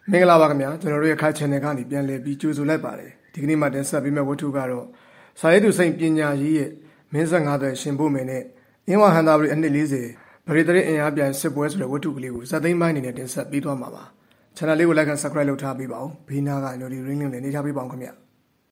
မင်္ဂလာပါခင်ဗျာကျွန်တော်တို့ရဲ့ခိုင် channel ကနေပြန်လည်ပြီးကြိုဆိုလိုက်ပါတယ်ဒီကနေ့မှတင်ဆက်ပေးမယ့်ဝတ္ထုကတော့စာရေးသူစိန်ပညာရေးရဲ့မင်းဆက်9သွဲရှင်ဖို့မယ်နဲ့အင်းဝဟန်သာပရိအနှစ်40ဗရိတရအင်အားပြန်စစ်ပွဲဆိုတဲ့ဝတ္ထုကလေးကိုဇက်သိမ်းပိုင်းအနေနဲ့တင်ဆက်ပေးသွားမှာပါ channel လေးကို like and subscribe လုပ်ထားပေးပါဦးဘေးနားက notification ring လေးနေထားပေးပါဦးခင်ဗျာ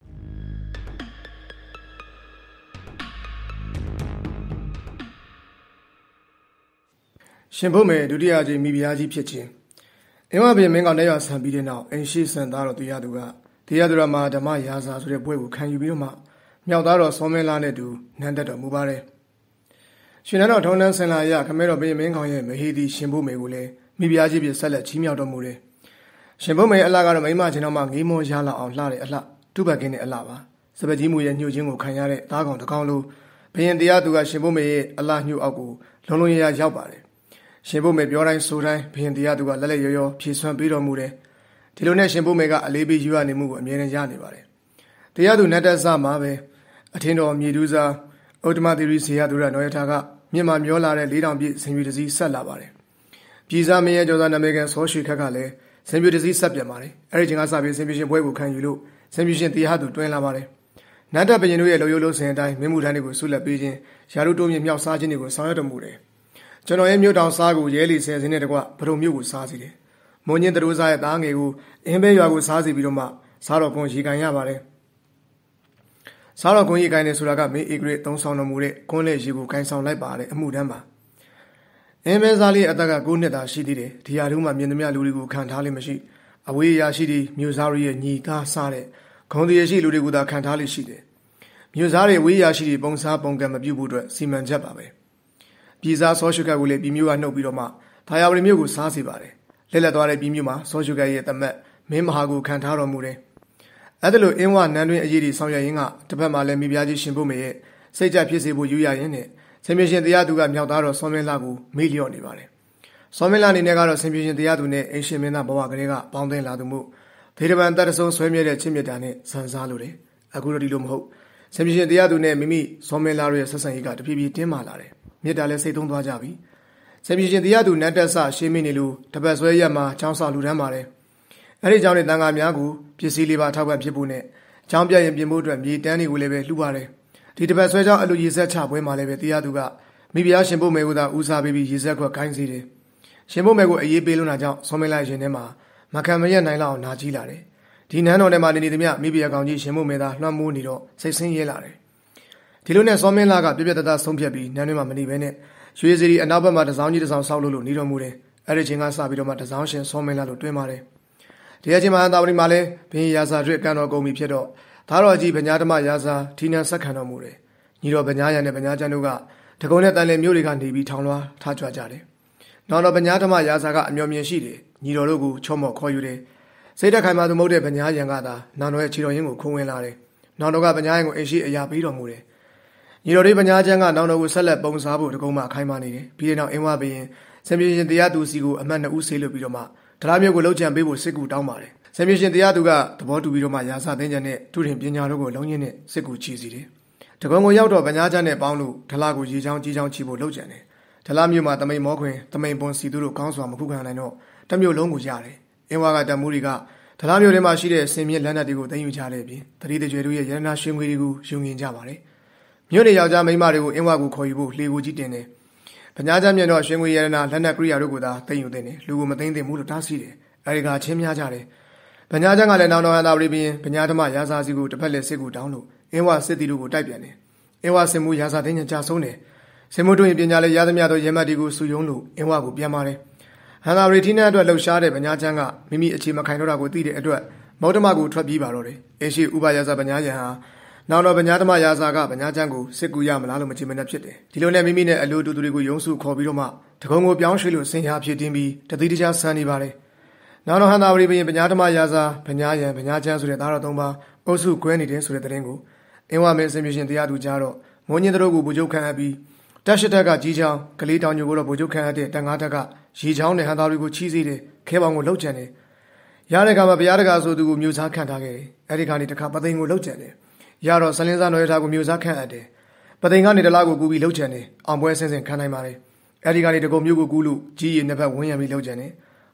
ရှင်ဖို့မယ်ဒုတိယအကြိမ်မိဖုရားကြီးဖြစ်ခြင်းအင်းဝဘင်မင်းကောင်နဲ့ရဆံပြီးတဲ့နောက်အင်ရှိစံသားတော်တရားသူကတရားသူရမှာဓမ္မရာဇာဆိုတဲ့ဘွဲကိုခံယူပြီးတော့မှမြောက်သားတော်စောမင်းလာနဲ့တူနန်းတက်တော်မူပါတယ်ရှင်တော်ထုံးတန်းဆင်လာရခမဲတော်ဘင်မင်းကောင်ရဲ့မဟေဒီရှင်ဖို့မယ်ကိုလည်းမိဖုရားကြီးပြဆက်လက်ချီးမြှောက်တော်မူတယ်ရှင်ဖို့မယ်အလှကတော့မိမချင်းတော်မှငေးမောရလာအောင်လှတဲ့အလှတုပတ်ကင်းတဲ့အလှပါစပကြီးမူရဲ့ညှို့ခြင်းကိုခံရတဲ့သားကောင်တစ်ကောင်လိုဘယင်တရားသူကရှင်ဖို့မယ်ရဲ့အလှညှို့အောက်ကိုလုံးလုံးရရရောက်ပါတယ်ရှင်ဖို့မယ်ပြောတိုင်းဆိုတိုင်းဘရင်တရားသူကလက်လက်ရောရောဖြည့်ဆွမ်းပေးတော်မူတယ်ဒီလိုနဲ့ရှင်ဖို့မယ်ကအလေးပေးယူရနေမှုကိုအမြဲတမ်းရနေပါတယ်တရားသူနတ်တက်စမှာပဲအထင်တော်မြေတူးစားဥတ္တမသီရိဇေယသူရနောယထာကမြင့်မာမျောလာတဲ့4000ပြည့်ဆင်ပြူတစည်းဆက်လာပါတယ်ပြည်စားမင်းရဲ့ကျော်သားနာမည်ကန်စောရွှေခက်ကလည်းဆင်ပြူတစည်းဆက်ပြန်ပါတယ်အဲ့ဒီချိန်ကစပြီးဆင်ပြူရှင်ဘွဲကိုခံယူလို့ဆင်ပြူရှင်တရားသူတွင်းလာပါတယ်နတ်တက်ဘရင်တို့ရဲ့လုံယုံလုံးစင်အတိုင်းမင်းမှုထမ်းတွေကိုဆုလက်ပေးခြင်းယာရုတိုးမြင့်မြောက်စားခြင်းတွေကိုဆောင်ရွက်တော်မူတယ်ကျွန်တော်ရဲ့မြို့တောင်စားကိုရဲလီဆယ်စင်းနဲ့တကွဗရုံမြို့ကိုစားစီတယ်။မွန်ညင်းတရိုးစားရဲ့သားငယ်ကိုအင်းဘဲရွာကိုစားစီပြီးတော့မှစားတော်ကွန်ရေကန်ရပါတယ်။စားတော်ကွန်ရေကန်နေဆိုတာကမင်းဧကရသုံးဆောင်တော်မူတဲ့ကွန်လက်ရေကိုကန်ဆောင်လိုက်ပါတဲ့အမှုတန်းပါ။အင်းဘဲစားလေးအသက်က9နှစ်သာရှိသေးတယ်။ဒီဟာတုန်းမှမြင်သမျှလူတွေကိုခံထားလိမ့်မရှိ။အဝေးရာရှိသည့်မြို့စားတွေရဲ့ညီသားစားတဲ့ဂုံတရရှိလူတွေကိုသာခံထားလိမ့်ရှိတယ်။မြို့စားတွေဝေးရာရှိသည့်ပုံစားပုံကံမပြုတ်ဖို့အတွက်စီမံချက်ပါပဲ။ပြည်စားစောရှုကတ်ကိုလည်းပြည်မျိုးကနှုတ်ပြီးတော့မှသာယာဝတီမြို့ကိုစားစီပါတယ်လက်လက်သွားတဲ့ပြည်မျိုးမှာစောရှုကတ်ရဲ့တမက်မင်းမဟာကိုခံထားတော်မူတယ်အဲ့ဒါလို့အင်းဝနန်းတွင်အရေးဒီဆောင်ရွက်ရင်းကတစ်ဖက်မှာလည်းမိဖုရားကြီးရှင်ဖို့မေရဲ့စိတ်ကြဖြစ်စေဖို့ယူရရင်းနဲ့ဆင်ပြေရှင်တရားသူကမြောက်သားတော်စောမင်းလာကိုမေ့လျော့နေပါတယ်စောမင်းလာအနေနဲ့ကတော့ဆင်ပြေရှင်တရားသူနဲ့အင်းရှင်မင်းသားဘဝကလေးကပေါင်းသင်းလာသူမှုဒေဒဗန်တတ်တဆုံဆွဲမြဲတဲ့ချစ်မြတ်တာနဲ့ဆန်စားလို့တယ်အခုတော့ဒီလိုမဟုတ်ဆင်ပြေရှင်တရားသူနဲ့မိမိစောမင်းလာရဲ့ဆက်ဆံရေးကတဖြည်းဖြည်းတင်းမာလာတယ်မြစ်တာလည်းစိတ်သုံးသွားကြပြီဆင်ပြေရှင်တရားသူနတ်တက်ဆရှင်းမိနေလို့တပတ်ဆွဲရက်မှာចောင်းဆောက်လူတန်းပါတယ်အဲ့ဒီကြောင့်နေတန်ခါများကိုပစ္စည်းလေးပါထောက်ပံ့ဖြစ်ဖို့နဲ့ចောင်းပြရင်ပြင်ဖို့အတွက်မြေတန်းတွေကိုလည်းပဲလှူပါတယ်ဒီတပတ်ဆွဲကြောင့်အလူရေဆက်ချပွဲမှာလည်းပဲတရားသူကမိဖုရားရှင်ဖို့မယ်ကိုသာဦးစားပေးပြီးရေဆက်ခွက်ခိုင်းစေတယ်ရှင်ဖို့မယ်ကိုအေးပေးလို့နာကြောင့်ဆောမင်းလိုက်ရင်ထဲမှာမခံမရက်နိုင်လောက်အောင်နာကြီးလာတယ်ဒီနန်းတော်ထဲမှာနေသမျှမိဖုရားကောင်ကြီးရှင်ဖို့မယ်သာလွှမ်းမိုးနေတော့စိတ်ဆင်းရဲလာတယ်ဒီလိုနဲ့စောမင်းလာကပြပြတသားဆုံးဖြတ်ပြီးနန်းတွင်မှာမနေဘဲနဲ့ရွှေစီရီအနောက်ဘက်မှာတစောင်းကြီးတစောင်းဆောက်လို့နေတော်မူတယ်။အဲ့ဒီချိန်ကစပြီးတော့မှတစောင်းရှင်စောမင်းလာလို့တွင်းပါတယ်။ဒီအချိန်မှာသာဝတိမှာလည်းဘင်းရာဇာတွေ့ကန်တော်ကုန်ပြီဖြစ်တော့သားတော်ကြီးဗညာဓမ္မရာဇာထီနန်ဆက်ခံတော်မူတယ်။ညီတော်ဗညာရံနဲ့ဗညာကျန်တို့ကတကုံနဲ့တန်လည်မျိုးတွေကနေပြီးထောင်လွှားထားကြွကြတယ်။နောက်တော့ဗညာဓမ္မရာဇာကအမျော်မြင်ရှိတယ်။ညီတော်တို့ကိုချော့မော့ခေါ်ယူတယ်။စိတ်တက်ခိုင်မာသူမဟုတ်တဲ့ဗညာရံကသာနောင်တော်ရဲ့ခြေတော်ရင်းကိုခုံဝင်လာတယ်။နောင်တော်ကဗညာရံကိုအင်ရှိအရာပေးတော်မူတယ်ညီတော်လေးပညာချမ်းကနောင်တော်ကိုဆက်လက်ပုံစားဖို့တကုံမှအခိုင်းမနေတယ်ပြီးတဲ့နောက်အင်းဝဘရင်ဆင်ပြေရှင်တရားသူစီကိုအမှတ်2ဦးဆေးလွတ်ပြီးတော့မှဒလားမျိုးကိုလှုပ်ကြံပေးဖို့စစ်ကူတောင်းပါတယ်ဆင်ပြေရှင်တရားသူကသဘောတူပြီးတော့မှရာဇသင်္ကြန်နဲ့ထုထင်ပညာတို့ကိုလုံးရင်းနဲ့စစ်ကူချီစီတယ်တကုံကိုရောက်တော့ပညာချမ်းနဲ့ပေါင်းလို့ဒလားကိုရေချောင်းကြီးချောင်းချီဖို့လှုပ်ကြံတယ်ဒလားမျိုးမှာတမိန်မောခွင်တမိန်ပွန်စီသူတို့ကောင်းစွာမခုခံနိုင်တော့တမျိုးလုံးကိုရတယ်အင်းဝကတမှုတွေကဒလားမျိုးထဲမှာရှိတဲ့ဆင်မြင့်လမ်းတွေကိုသိမ်းယူကြတဲ့အပြင်တတိတကြွယ်တို့ရဲ့ရတနာရွှေငွေတွေကိုယူငင်ကြပါတယ်မြို့နေယောက်ျားမိန်းမတွေကိုအင်းဝကိုခေါ်ယူဖို့လှေကိုကြီးတင်တယ်။ဗညာချမ်းမြင်တော့ရွှေငွေရတနာလက်နက်ကရိယာတို့ကိုသာသိမ်းယူတင်တယ်။လူကိုမသိမ်းသင့်ဘူးလို့တားဆီးတယ်။အဲဒီကချင်းများကြတယ်။ဗညာချမ်းကလည်းနောင်တော်ဟန်သာပရိပြီးဗညာဓမ္မရာဇာစီကိုတစ်ဖက်လက်စစ်ကူတောင်းလို့အင်းဝစစ်တီတို့ကိုတိုက်ပြန်တယ်။အင်းဝစင်မှုရာဇာသိမ်းကြဆုံးတယ်။စင်မှုတို့ရင်ပညာလည်းရသမျှသောရဲမတ်တွေကိုစုယုံလို့အင်းဝကိုပြန်ပါတယ်။ဟန်သာပရိထီးနဲ့အတွက်လှုပ်ရှားတဲ့ဗညာချမ်းကမိမိအခြေမခိုင်တော့တာကိုသိတဲ့အတွက်မௌတမကိုထွက်ပြေးပါတော့တယ်။အင်းရှိဥပရာဇာဗညာရံဟာနောက်တော့ဗညာဓမ္မရာဇာကဗညာချမ်းကိုစစ်ကူရမလားလို့မကြည်မနဲ့ဖြစ်တယ်ဒီလိုနဲ့မိမိနဲ့အလိုတူတူတွေကိုယုံစုခေါ်ပြီးတော့မှတကုံကိုပြောင်းရွှေ့လို့ဆင်ရဖြစ်တင်းပြီးတတိတခြားဆန်းနေပါတယ်နောက်တော့ဟန်သာဝတီဘရင်ဗညာဓမ္မရာဇာဗညာရံဗညာချမ်းဆိုတဲ့သားတော်၃ပါးအုပ်စုကွဲနေတယ်ဆိုတဲ့သတင်းကိုအင်းဝမင်းဆင်ပြရှင်တရားသူကြားတော့မွန်ညင်းတို့ကိုဗိုလ်ချုပ်ခန့်အပ်ပြီးတက်ရှိတက်ကကြီးချောင်းကလေးတောင်ညိုကိုတော့ဗိုလ်ချုပ်ခန့်အပ်တဲ့တန်ငါးတက်ကရေချောင်းနဲ့ဟန်သာဝတီကိုချီးစေးတယ်ခဲပေါင်ကိုလှုပ်ကြံတယ်ရတဲ့ကမှာဘုရားတကာဆိုသူကိုမျိုးစားခန့်ထားခဲ့တယ်အဲဒီခါနေတခါပသိမ်ကိုလှုပ်ကြံတယ်ရတော့ဇလင်းစားတော်ရထားကိုမျိုးစားခန့်အပ်တယ်ပသိမ်ကနေတလားကိုကူပြီးလှုပ်ချန်တယ်အောင်ပွဲဆင်းဆင်းခံနိုင်ပါတယ်အဲဒီကနေတကုံမျိုးကိုကူးလို့ကြီးရည်နှစ်ဖက်ဝန်းရံပြီးလှုပ်ချန်တယ်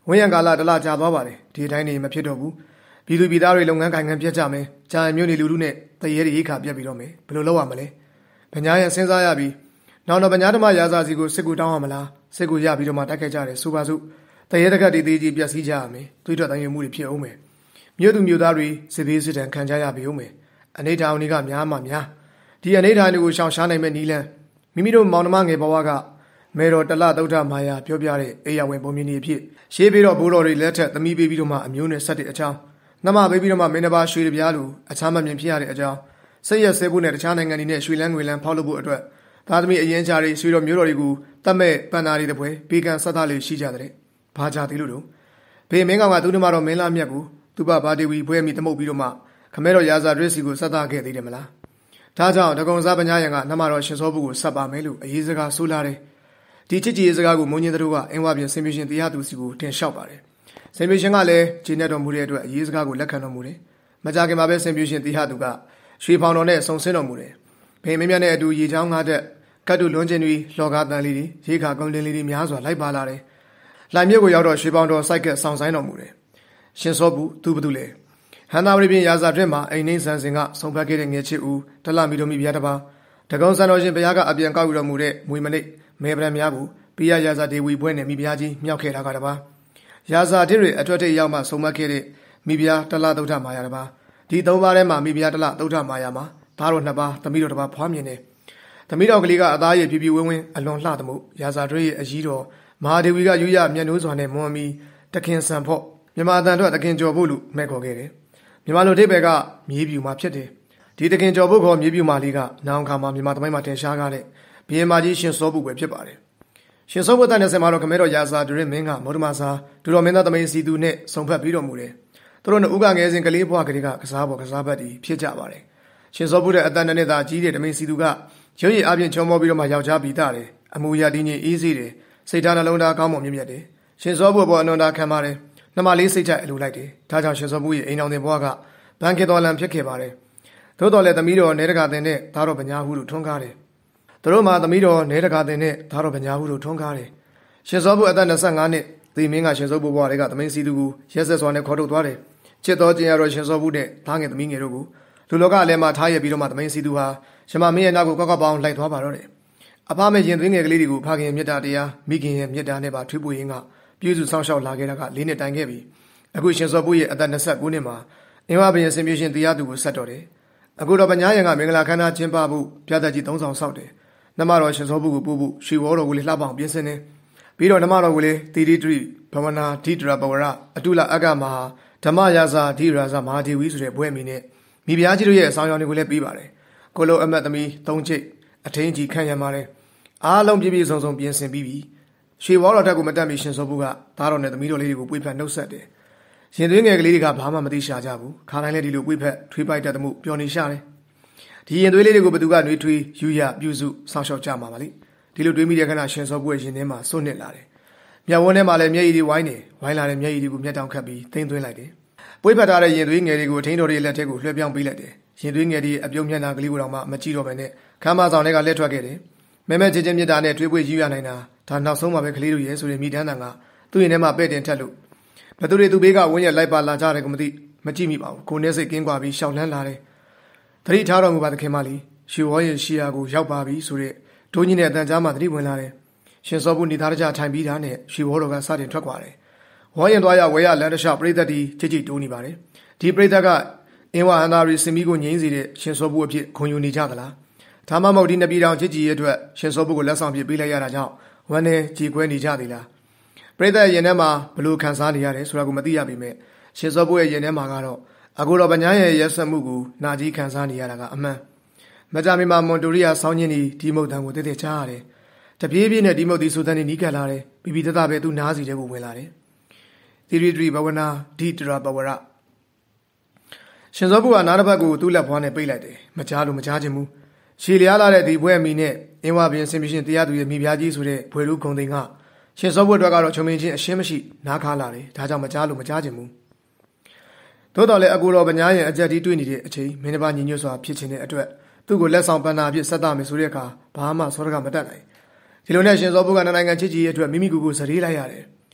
ဝင်းရံကာလတလကြာသွားပါတယ်ဒီအတိုင်းနေမဖြစ်တော့ဘူးပြည်သူပြည်သားတွေလုပ်ငန်းကိုင်ငံပြတ်ကြမယ်ကြာရင်မြို့နေလူလူနဲ့တရေရိခါပြတ်ပြီးတော့မယ်ဘယ်လိုလုပ်ရမလဲဗညာရစဉ်းစားရပြီးနောက်တော့ဗညာဓမ္မရာဇာစီကိုစစ်ကူတောင်းရမလားစစ်ကူရပြီးတော့မှတိုက်ခိုက်ကြတယ်ဆိုပါစို့တရေတကတ်တေးကြီးပြက်စီးကြရမယ်တွေးထွက်တိုင်းရမှုတွေဖြစ်အောင်မယ်မြို့သူမြို့သားတွေစစ်ဘေးစစ်တမ်းခံကြရပြီအောင်မယ်အနေထောင်တွေကများမှများဒီအနေထောင်တွေကိုရှောင်ရှားနိုင်မဲ့နီးလန်းမိမိတို့မောင်နှမငယ်ဘဝကမေတော်တလသုဒ္ဓမာယာပြောပြတဲ့အေးရဝင်ပုံမြင်နေဖြစ်ရှေးပြီးတော့ဘိုးတော်တွေလက်ထက်သမီးပေးပြီးတော့မှအမျိုးနဲ့ဆက်တဲ့အကြောင်းနှမပေးပြီးတော့မှမင်းတစ်ပါးရွှေတပြားလူအခြားမမြင်ဖြစ်ရတဲ့အကြောင်းစိတ်ရဆဲဖို့နဲ့တခြားနိုင်ငံတွေနဲ့ရွှေလန်းငွေလန်းဖောက်လုပ်ဖို့အတွက်သားသမီးအရင်ချာတွေရွှေတော်မျိုးတော်တွေကိုတတ်မဲ့ပန်နာတွေတပွဲဘေကန်ဆက်သားလေးရှိကြတဲ့ဘာကြသေးလို့တော့ဘေမင်းကောင်ကသူ့နှမတော်မင်းလာမြတ်ကိုသူ့ဘဘာဒေဝီဘွဲမိတမုတ်ပြီးတော့မှခမဲတော်ရာဇာဒရစ်စီကိုဆက်သားခဲ့သေးတယ်မလားဒါကြောင့်ဒဂုံစားပညာရံကနှမတော်ရှင်စောဘူးကိုဆက်ပါမယ်လို့အရေးစကားဆိုလာတယ်ဒီချစ်ကြည်ရေးစကားကိုမုံညင်းတို့ကအင်းဝပြင်ဆင်ပြရှင်တရားသူစီကိုတင်လျှောက်ပါတယ်ဆင်ပြရှင်ကလည်းဂျင်းနဲ့တော်မူတဲ့အတွက်အရေးစကားကိုလက်ခံတော်မူတယ်မကြခင်မှာပဲဆင်ပြရှင်တရားသူကရွှေဖောင်တော်နဲ့ဆုံဆင်းတော်မူတယ်ဖေမင်းမြတ်နဲ့အတူရေချောင်းငါးတဲ့ကတ်တူလွန်ကျင်တွေလောကတန်လေးတွေရေခါကုန်းတင်လေးတွေများစွာလိုက်ပါလာတယ်လှိုင်မြစ်ကိုရောက်တော့ရွှေဖောင်တော်စိုက်ကဆောင်ဆိုင်တော်မူတယ်ရှင်စောဘူးသူဘသူလဲဟန်သာဝရီပြင်ရာဇာတွင်မှာအိမ်နှင်းဆန်စင်ကဆုံးဖြတ်ခဲ့တဲ့ငယ်ချစ်ဦးတလမီတို့မိဖုရားတစ်ပါးတကုံစံတော်ရှင်ဘုရားကအပြန်ကောက်ယူတော်မူတဲ့မွေမနိတ်မေဗရန်များကိုပိယရာဇာဒေဝီဘွဲနဲ့မိဖုရားကြီးမြောက်ခဲ့တာကတပါးရာဇာတိတွေအထွတ်ထိပ်ရောက်မှဆုံးမခဲ့တဲ့မိဖုရားတလသုဒ္ဓမာယာတပါးဒီသုံးပါးထဲမှာမိဖုရားတလသုဒ္ဓမာယာမှာသားတော်နှစ်ပါးသမီးတော်တစ်ပါးဖွားမြင်တယ်သမီးတော်ကလေးကအသားရည်ပြပြဝင်းဝင်းအလွန်လှသမှုရာဇာတွေရဲ့အကြီးတော်မဟာဒေဝီကယူရမျက်နှိုးစွာနဲ့မွန်မီတခင်ဆန်ဖို့မြမအတန်တို့တခင်ကျော်ဖို့လို့မဲ့ခေါ်ခဲ့တယ်မြန်မာလူတိဘက်ကမြေပြူမှာဖြစ်တယ်ဒီတခင်ကျော်ဖို့ခေါ်မြေပြူမာလေးကနောင်ခါမှာမြန်မာသမိုင်းမှာတင်ရှားကားတဲ့ဘီယင်မာကြီးရှင်စောဘူးပဲဖြစ်ပါတယ်ရှင်စောဘူးတန်တဲ့ဆင်မှာတော့ခမဲတော်ရာဇာဒရစ်မင်းကမောဒမစာဒူတော်မင်းသားသမီးစီသူနဲ့ဆုံဖက်ပြီးတော်မူတယ်သူတို့နဲ့ဥကငယ်စဉ်ကလေးဘွားကလေးကကစားပေါ်ကစားဘက်တီဖြစ်ကြပါတယ်ရှင်စောဘူးတဲ့အတန်နဲ့သာကြီးတဲ့တမင်းစီသူကရုပ်ရည်အပြင်ချုံမောပြီးတော့မှယောက်ျားပြီးသားတယ်အမူအရာတင်းကြီးအေးစေးတယ်စိတ်ထားနှလုံးသားကောင်းမွန်မြင့်မြတ်တယ်ရှင်စောဘူးဘောအနန္တာခံပါတယ်နှမလေးစိတ်ကြအလိုလိုက်တယ်ဒါကြောင့်ရှင်စောဘူးရဲ့အိမ်တော်တင်ဘွားကဘန်ကေတော်လန်ဖြစ်ခဲ့ပါတယ်သို့တော်လည်းသမီးတော်နေတကာတင်နဲ့သားတော်ပညာဟုလို့ထွန်းကားတယ်သူတို့မှာသမီးတော်နေတကာတင်နဲ့သားတော်ပညာဟုလို့ထွန်းကားတယ်ရှင်စောဘူးအသက်25နှစ်သေမင်းကရှင်စောဘူးဘွားတွေကသမင်းစီသူကိုရက်ဆက်စွာနဲ့ခေါ်ထုတ်သွားတယ်ချစ်တော်ကျင်ရတော်ရှင်စောဘူးနဲ့သားငယ်သမီးငယ်တို့ကိုလူလောကအလဲမှာထားရပြီးတော့မှသမင်းစီသူဟာရှမမင်းရဲ့နောက်ကိုကောက်ကောက်ပေါင်းလိုက်သွားပါတော့တယ်အဖမရင်သွင်းငယ်ကလေးတွေကိုဖခင်မြတ်တာတရားမိခင်ရဲ့မြတ်တာနဲ့ပါထွေးပွေရင်းကပြည့်စုံဆောင်ရှောက်လာခဲ့တာက၄နှစ်တိုင်ခဲ့ပြီအခုရှင်စောဘူးရဲ့အသက်29နှစ်မှာအင်းဝဘရင်ဆင်ပြရှင်တရားသူကိုဆက်တော်တယ်အခုတော့ပညာရံကမင်္ဂလာခမ်းနားကျင်းပဖို့ပြသကြီး3ဆောင်ဆောက်တယ်နှမတော်ရှင်စောဘူးကိုပို့ဖို့ရွှေဝေါ်တော်ကိုလည်းလှပအောင်ပြင်ဆင်တယ်ပြီးတော့နှမတော်ကိုလည်းတီတီတရီဘဝနာဒိတရပဝရအတုလအကမဟာဓမ္မရာဇာဒိရာဇမဟာဒေဝီဆိုတဲ့ဘွဲ့မီနဲ့မိဖုရားကြီးတို့ရဲ့အဆောင်ရောင်တွေကိုလည်းပြီးပါတယ်ကိုလိုအမတ်သမီး3ချိတ်အထင်းကြီးခံရပါတယ်အားလုံးပြည့်ပြည့်စုံစုံပြင်ဆင်ပြီးပြီရွှေဝေါ်တော်တက်ကိုမတက်မီရှင်စောဘူးကသားတော်နဲ့သမီးတော်လေးတွေကိုပွေဖက်နှုတ်ဆက်တယ်ရင်သွေးငယ်ကလေးတွေကဘာမှမသိရှာကြဘူးခါတိုင်းလည်းဒီလိုပွေဖက်ထွေးပိုက်တတ်မှုပျော်နေရှာတယ်ဒီရင်သွေးလေးတွေကိုဘသူကနှွေးထွေးယူရပြုစုစောင့်ရှောက်ကြမှာပါလေဒီလိုတွေးမိတဲ့ခဏရှင်စောဘူးရဲ့ရင်ထဲမှာစွန့်နစ်လာတယ်မျက်ဝန်းထဲမှာလည်းမျက်ရည်တွေဝိုင်းနေဝိုင်းလာတဲ့မျက်ရည်တွေကိုမျက်တောင်ခတ်ပြီးသိမ်းသွင်းလိုက်တယ်ပွေဖက်ထားတဲ့ရင်သွေးငယ်တွေကိုအထင်းတော်တွေလက်ထက်ကိုလွှဲပြောင်းပေးလိုက်တယ်ရင်သွေးငယ်တွေအပြုံးမျက်နှာကလေးကိုတော့မှမကြည့်တော့ဘဲနဲ့ခမ်းမဆောင်တွေကလက်ထွက်ခဲ့တယ်မဲမဲချင်းချင်းမြတ်တာနဲ့ထွေးပွေယူရနိုင်တာဒါနောက်ဆုံးမှပဲကလေးတို့ရဲ့ဆိုရင်မိတန်းတန်ကသူ့ရင်ထဲမှာပဲ့တင်ထက်လို့ဘသူတွေသူဘေးကဝင်းရလိုက်ပါလာကြတယ်ကမသိမကြည့်မိပါဘူးကိုနေစိတ်ကင်းကွာပြီးရှောက်လန်းလာတယ်သတိထားတော်မူပါသခင်မလေးရွှေဝေါ်ရဲ့ရှီယာကိုရောက်ပါပြီဆိုတဲ့ဒိုးကြီးနဲ့အတန်ကြားမှသတိဝင်လာတယ်ရှင်စောဘူးနေသားတကြထိုင်ပြီးသားနဲ့ရွှေဝေါ်တော်ကစတင်ထွက်သွားတယ်ဝေါ်ရင်သွားရဝဲရလန်တလျှောက်ပရိသတ်တီကြိတ်ကြိတ်တိုးနေပါတယ်ဒီပရိသတ်ကအင်းဝဟန္တာရီစင်မီကိုငြိမ်းစေတဲ့ရှင်စောဘူးအဖြစ်ခုံယူနေကြသလားဒါမှမဟုတ်ဒီနှစ်ပြည်တော်ချစ်ကြည်ရဲ့အတွက်ရှင်စောဘူးကိုလက်ဆောင်ပြပေးလိုက်ရတာကြောင့်ဝမ်းနဲ့ကြည်ခွဲနေကြသေးလားပရိသတ်ရင်ထဲမှာဘလို့ခံစားနေရတယ်ဆိုတာကိုမသိရပေမဲ့ရှင်စောဘူးရဲ့ရင်ထဲမှာကတော့အခုတော့ဗညာရဲ့ရက်ဆက်မှုကိုနာကြီးခံစားနေရတာကအမှန်မကြမီမှာမွန်တိုရီယာဆောင်းချင်းဒီမုတ်တန်ကိုတည်တည်ချားရတယ်တပြေးပြေးနဲ့ဒီမုတ်ဒီဆိုတဲ့နီးကပ်လာတယ်ဘီဘီတတပဲသူနားစီတဲ့ကိုဝင်လာတယ်သီရိတရီဘဝနာဒိတရပဝရရှင်စောဘူးကနားတစ်ဖက်ကိုသူ့လက်ဘွားနဲ့ပိတ်လိုက်တယ်မကြားလို့မကြားချင်ဘူးရှည်လျားလာတဲ့ဒီဘွဲ့မီနဲ့အင်းဝဘရင်ဆင်ပြရှင်တရားသူရဲ့မိဖုရားကြီးဆိုတဲ့ဘွယ်လူခုံသိန်းကရှင်စောဘူးအတွက်ကတော့ချုံမင်းချင်းအရှင်းမရှိနားခါလာတယ်ဒါကြောင့်မကြားလို့မကြားချင်ဘူးသို့တော်လည်းအကူတော်ဗညာရဲ့အကြက်တီးတွေ့နေတဲ့အချိန်မင်းတစ်ပါးညီညွတ်စွာဖြစ်ခြင်းတဲ့အတွက်သူ့ကိုလက်ဆောင်ပန်းနာအဖြစ်ဆက်သမယ်ဆိုတဲ့အခါဘာမှစောရကမတတ်နိုင်ဒီလိုနဲ့ရှင်စောဘူးကနိုင်ငံချစ်ကြီးရဲ့အတွက်မိမိကိုယ်ကိုစရေးလိုက်ရတယ်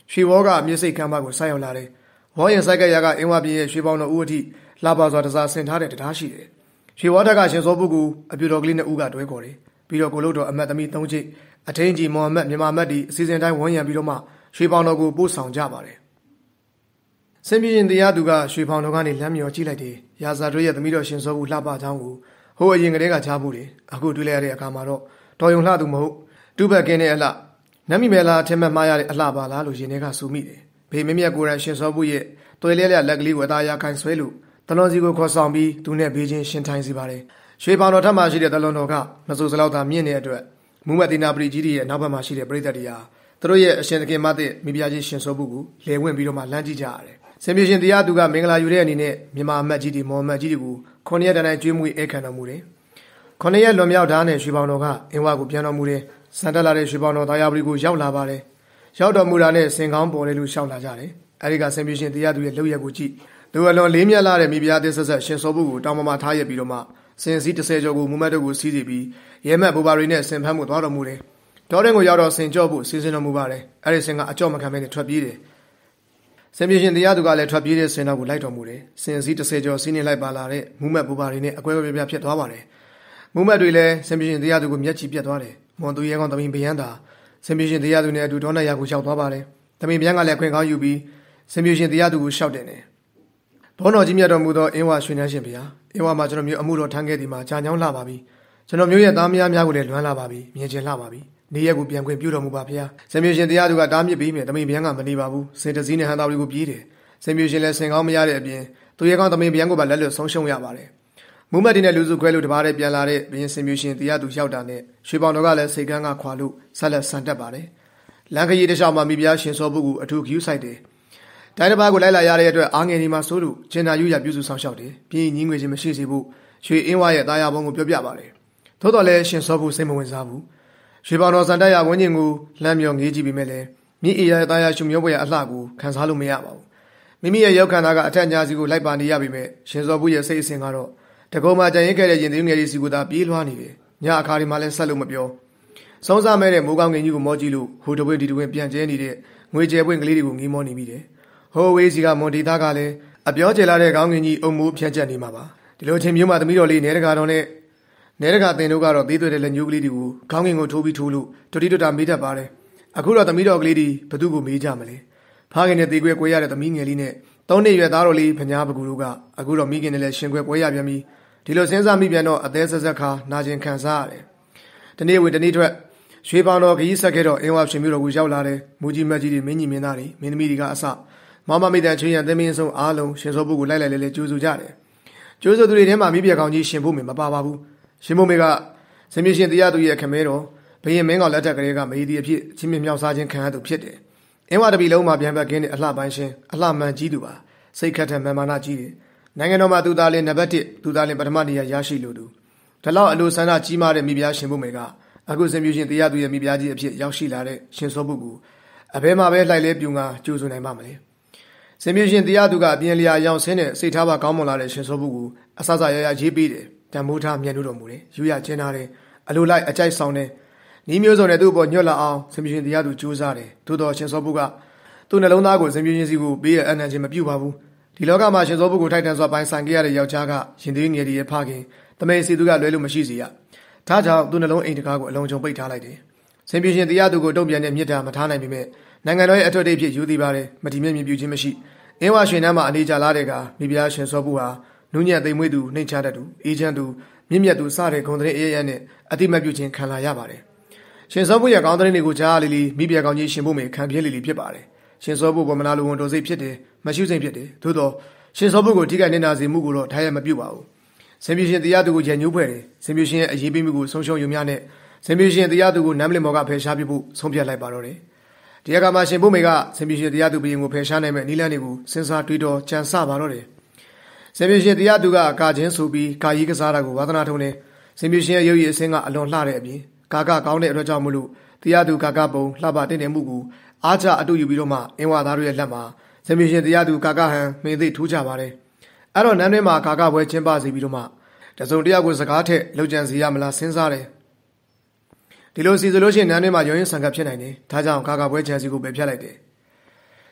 ရွှေဘောကမြစ်စိတ်ကမ်းပါကိုဆိုက်ရောက်လာတယ်။ဝေါ်ရင်ဆိုက်ကရကအင်းဝပြည်ရဲ့ရွှေပေါင်တော်ဦးအထိလာပါစွာတစားဆင်ထားတဲ့တရားရှိတယ်။ရွှေဘောထက်ကရှင်စောပုကူအပြူတော်ကလေး2ဦးကတွဲခေါ်တယ်။ပြီးတော့ကိုလို့တော်အမတ်သမီး3ချိတ်အထင်းကြီးမော်မတ်မြန်မာမတ်ဒီအစီအစဉ်တိုင်းဝန်းရံပြီးတော့မှရွှေပေါင်တော်ကိုပို့ဆောင်ကြပါတယ်။စင်ပြင်းတရားသူကရွှေပေါင်တော်ကနေလမ်းမြော်ကြည့်လိုက်တယ်။ရာဇာတို့ရဲ့သမီးတော်ရှင်စောပုလှပချောင်းကိုဟိုအရင်ကတည်းကကြားဖို့တယ်။အခုတွေ့လိုက်ရတဲ့အခါမှာတော့တော်ယုံလှသူမဟုတ်တူဘက်ကင်းတဲ့အလှနတ်မိမဲလားထင်မှတ်မှားရတဲ့အလှပါလားလို့ရင်ထဲကစူမိတယ်။ဘေမင်းမြတ်ကိုယ်တိုင်ရှင်စောပုရဲ့တွယ်လဲလက်ကလေးကိုအသားရခိုင်ဆွဲလို့တလွန်စီကိုခေါ်ဆောင်ပြီးသူနဲ့ဘေးချင်းရှင်ထိုင်စီပါတယ်။ရွှေပေါင်တော်ထပ်မှရှိတဲ့တလွန်တော်ကမစိုးစလောက်သာမြင့်နေတဲ့အတွက်မူမတိနာပရိကြီးရဲ့နောက်ဘက်မှာရှိတဲ့ပရိသတ်တွေဟာသူတို့ရဲ့အရှင်သခင်မသည့်မိဖုရားကြီးရှင်စောပုကိုလဲဝင်ပြီးတော့မှလမ်းကြည့်ကြရတယ်။စင်ပြရှင်တရားသူကမင်္ဂလာယူတဲ့အနေနဲ့မြန်မာအမတ်ကြီးဒီမော်မတ်ကြီးတွေကို9ရက်တန်းတိုင်းကျွေးမွေးဧကန်တော်မူတယ်။9ရက်လွန်မြောက်တာနဲ့ရွှေပေါင်တော်ကအင်းဝကိုပြန်တော်မူတယ်။စံတက်လာတဲ့ရွှေပေါင်တော်တရားပရိကိုရောက်လာပါတယ်။ရောက်တော်မူတာနဲ့စင်ကောင်းပေါ်လေလို့ရှောက်လာကြတယ်။အဲဒီကစင်ပြရှင်တရားသူရဲ့လုပ်ရက်ကိုကြည့်သူအလွန်လေးမြတ်လာတဲ့မိဖုရားသစ်ဆက်ဆက်ရှင်စောပုကိုတောင်ပေါ်မှာထားရပြီးတော့မှစင်စည်း30ကျော်ကိုမူမတ်တို့ကိုစီးစီပြီးရဲမတ်ဘူပါတွေနဲ့ဆင်ဖမ်းမှုသွားတော်မူတယ်။တော်တဲ့ကိုရောက်တော့ဆင်ကြော့ဖို့စီစဉ်တော်မူပါတယ်။အဲဒီဆင်ကအကြော့မခံမဲနဲ့ထွက်ပြေးတယ်။စင်ပြရှင်တရားသူကလည်းထွက်ပြေးတဲ့ဆင်တော်ကိုလိုက်တော်မူတယ်။စင်စည်း30ကျော်စီးနေလိုက်ပါလာတဲ့မူမတ်ဘူပါတွေနဲ့အကွဲကွဲပြားပြားဖြစ်သွားပါတယ်။မူမတ်တွေလည်းစင်ပြရှင်တရားသူကိုမျက်ချီပြတ်သွားတယ်။မွန်သူရဲကောင်းသမီးဘယန်းတာစင်ပြရှင်တရားသူနဲ့အတူဒေါနရာကိုရှောက်သွားပါတယ်။သမီးဘယန်းကလည်းခွင့်ကောင်းယူပြီးစင်ပြရှင်တရားသူကိုရှောက်တယ်နဲ့ဘုန်းတော်ကြီးမြတ်တော်မူသောအင်းဝရွှေနှန်းရှင်ဘုရားအင်းဝမှာကျွန်တော်မျိုးအမှုတော်ထမ်းခဲ့ဒီမှာကြာညောင်းလာပါပြီကျွန်တော်မျိုးရဲ့သားမယားများကိုလည်းလွမ်းလာပါပြီမြင်ချင်လာပါပြီနေရက်ကိုပြန်ခွင့်ပြုတော်မူပါဘုရားစင်ပြရှင်တရားသူကတားမြစ်ပြီးမြဲတမိန်ဘယန်းကမနေပါဘူးစင်တစည်းနဲ့ဟန်သားတွေကိုပြေးတယ်စင်ပြရှင်လည်းစင်ကောင်းမရတဲ့အပြင်သူရဲကောင်းတမိန်ဘယန်းကိုပါလက်လွတ်ဆုံးရှုံးရပါတယ်မူမတ်ဒီနဲ့လူစုခွဲလို့တပါးတဲ့ပြန်လာတဲ့ဘရင်စင်ပြရှင်တရားသူရောက်တာနဲ့ရွှေပေါင်တော်ကလည်းစိတ်ကန်းကခွာလို့ဆက်လက်ဆန်တက်ပါတယ်လမ်းခရီးတစ်လျှောက်မှာမိဖုရားရှင်စောပုကိုအထူးဂရုစိုက်တယ်တိုင်းတစ်ပါးကိုလိုက်လာရတဲ့အတွက်အားငယ်ဒီမှာဆိုလို့ကျင်နာယူရပြုစုဆောင်ရှောက်တယ်ပြည်ညီငွေချင်းမရှိစေဖို့ရွှေအင်းဝရဲ့တာယာပုံကိုပြောပြပါတယ်သို့တော်လည်းရှင်စောပုစိတ်မဝင်စားဘူးရွှေပေါင်တော်စံတက်ရဝင်းကျင်ကိုလမ်းမြော်ငေးကြည့်ပြီးမဲ့လည်းမိအေရရဲ့တာယာရှုမျိုးပွဲအလှကိုခံစားလို့မရပါဘူးမိမိရဲ့ရောက်ခန္ဓာကအထက်ညာစီကိုလိုက်ပါနေရပြီမဲ့ရှင်စောပုရဲ့စိတ်အစဉ်ကတော့တကုံမှာကြံရင်ခဲ့တဲ့ရင်သွေးငယ်လေးစီကိုသာပြေးလွှားနေတယ်ညအခါဒီမှာလည်းဆက်လို့မပြောစုံးစားမဲ့တဲ့မိုးကောင်းငင်ကြီးကိုမောကြည့်လို့ဟိုတပွင့်ဒီတပွင့်ပြန်ကျဲနေတဲ့ငွေကျဲပွင့်ကလေးတွေကိုငေးမောနေမိတယ်ဟိုဝေးစီကမွန်တီသားကလည်းအပြောကျလာတဲ့ကောင်းကင်ကြီးအုံမိုးဖြန့်ကျက်နေမှာပါဒီလိုချင်းမျိုးမှသမီးတော်လေးနေတကာတော်နဲ့နေတကာတင်တို့ကတော့သေးသွေးတဲ့လက်ညှိုးကလေးတွေကိုခေါင်းကင်ကိုထိုးပြီးထိုးလို့တတိတတာမေးတတ်ပါတယ်အခုတော့သမီးတော်ကလေးတွေဘသူ့ကိုမေးကြမလဲဖားခင်နဲ့သေးခွဲကွဲရတဲ့သမီးငယ်လေးနဲ့3နှစ်ရွယ်သားတော်လေးဖညာပကူတို့ကအခုတော့မိခင်နဲ့လည်းရှင်ခွဲကွဲရပြန်ပြီးဒီလိုစဉ်းစားမိပြန်တော့အသေးဆက်ဆက်ခါနာကျင်ခံစားရတယ်တနေ့ဝင်တနေ့ထွက်ရွှေပေါင်တော်ခရီးဆက်ခဲ့တော့အင်းဝရှင်မျိုးတော်ကိုရောက်လာတယ်မူကြီးမတ်ကြီးတွေမင်းကြီးမင်းသားတွေမင်းသမီးတွေကအစမမမိတ်တန်ချွေးရန်သင်းမင်းဆုံးအားလုံးရှင်စောပုကိုလိုက်လဲကြိုးဆိုကြတယ်ကျိုးဆိုသူတွေထဲမှာမိပြကောင်ကြီးရှင်ဖို့မမပါပါဘူးရှင်ဖို့မေကစင်ပြရှင်တရားသူရဲ့ခမဲတော်ဘရင်မင်းကောင်လက်ထက်ကလေးကမေဒီအဖြစ်ချင်းမြမြောက်စားခြင်းခံရသူဖြစ်တယ်အင်းဝတပီလုံးမှာပြန်ပတ်ခင်းတဲ့အလှပိုင်းရှင်အလှမှန်ကြီးသူပါစိတ်ခတ်တဲ့မာနကြီးတယ်နိုင်ငံတော်မှာသူသားလေးနံပါတ်1သူသားလေးပထမနေရာရရှိလို့သူဒါလောက်အလိုဆန္ဒကြီးမားတဲ့မိဖုရားရှင်ဖို့မေကအခုစင်ပြရှင်တရားသူရဲ့မိဖုရားကြီးအဖြစ်ရောက်ရှိလာတဲ့ရှင်စောပုကိုအဘဲမှာပဲလိုက်လဲပြူငါကြိုးဆိုနိုင်ပါမလဲစင်ပြရှင်တရားသူကအပြင်လျာရောင်ဆင်းတဲ့စိတ်ထားပါကောင်းမွန်လာတဲ့ရှင်စောပုကိုအဆဆရရရေးပေးတယ်တံမိုးထားမြတ်လို့တော်မူတယ်ယူရချင်းထားတယ်အလိုလိုက်အကြိုက်ဆောင်တယ်ဤမျိုးစုံနဲ့သူ့ဘောညွတ်လာအောင်စင်ပြရှင်တရားသူကြိုးစားတယ်သို့တော်ရှင်စောပုကသူ့နှလုံးသားကိုစင်ပြရှင်စီကိုပေးရအနံ့ခြင်းမပြုပါဘူးဒီလောကမှာရှင်စောပုကိုထိုက်တန်စွာပိုင်ဆိုင်ခဲ့ရတဲ့ယောက်ျားကရင်သွေးငယ်ရဲ့ဖခင်တမိန်စီသူကလွဲလို့မရှိစေရဒါကြောင့်သူ့နှလုံးအိမ်တကားကိုအလုံးချုံပိတ်ထားလိုက်တယ်စင်ပြရှင်တရားသူကိုတုံ့ပြန်တဲ့မြစ်တာမထားနိုင်ပေမဲ့နိုင်ငံတော်ရဲ့အထွတ်အထိပ်ဖြစ်ယူသည်ပါတယ်မတိမြင့်မြပြူခြင်းမရှိအင်းဝရွှေနန်းမှာအနေချလာတဲ့ကမိဖုရားရှင်စောပုဟာနုညံ့သိမ်မွေ့သူနှိမ်ချတတ်သူအေးချမ်းသူမြင့်မြတ်သူစတဲ့ဂုဏ်သတင်းအေးရနဲ့အတိမတ်ပြုခြင်းခံလာရပါတယ်ရှင်စောပုရဲ့ကောင်းသတင်းတွေကိုကြားရလီမိဖုရားကောင်းကြီးရှင်ဖို့မေခံပြင်းလီဖြစ်ပါတယ်ရှင်စောပုပေါ်မနာလိုဝန်တော်စိတ်ဖြစ်တယ်မရှိစိတ်ဖြစ်တယ်သို့တော့ရှင်စောပုကိုထိခိုက်နေတာစေမှုကိုတော့ထားရမပြုပါဘူးစင်ပြရှင်တရားသူကိုရန်ညှိုးဖွဲ့တယ်စင်ပြရှင်ရဲ့အရေးပေးမှုကိုဆုံးရှုံးယူများနဲ့စင်ပြရှင်တရားသူကိုနမ်းမလင်မော်ကဖယ်ရှားပြဖို့ဆုံးဖြတ်လိုက်ပါတော့တယ်ဒီအခါမှာရှင်ဖို့မေကစင်ပြရှင်တရားသူဘုရင်ကိုဖယ်ရှားနိုင်မဲ့နီလန်းတွေကိုစဉ်းစားတွေးတော်ကြံစပါတော့တယ်စင်ပြရှင်တရားသူကကာချင်းဆိုပြီးကာယီကစားတာကိုဝါသနာထုံးတယ်စင်ပြရှင်ရဲ့ရုပ်ရည်အစင်းကအလွန်လှတဲ့အပြင်ကာကကောင်းတဲ့အတွက်ကြောင့်မလို့တရားသူကာကပုံလှပတင့်တယ်မှုကိုအားချအတူယူပြီးတော့မှအင်းဝါသားတို့ရဲ့လက်မှာစင်ပြရှင်တရားသူကာကဟန်မင်းသိထိုးကြပါတယ်အဲ့တော့နန်းထဲမှာကာကပွဲကျင်းပစီပြီးတော့မှတစုံတယောက်ကိုစကားထက်လောက်ကျန်စီရမလားစဉ်းစားတယ်ဒီလိုစီဆိုလို့ရှိရင်နန်းထဲမှာရုံရင်ဆန်ကပ်ဖြစ်နိုင်တယ်ဒါကြောင့်ကာကပွဲချန်စီကိုပဲဖျက်လိုက်တယ်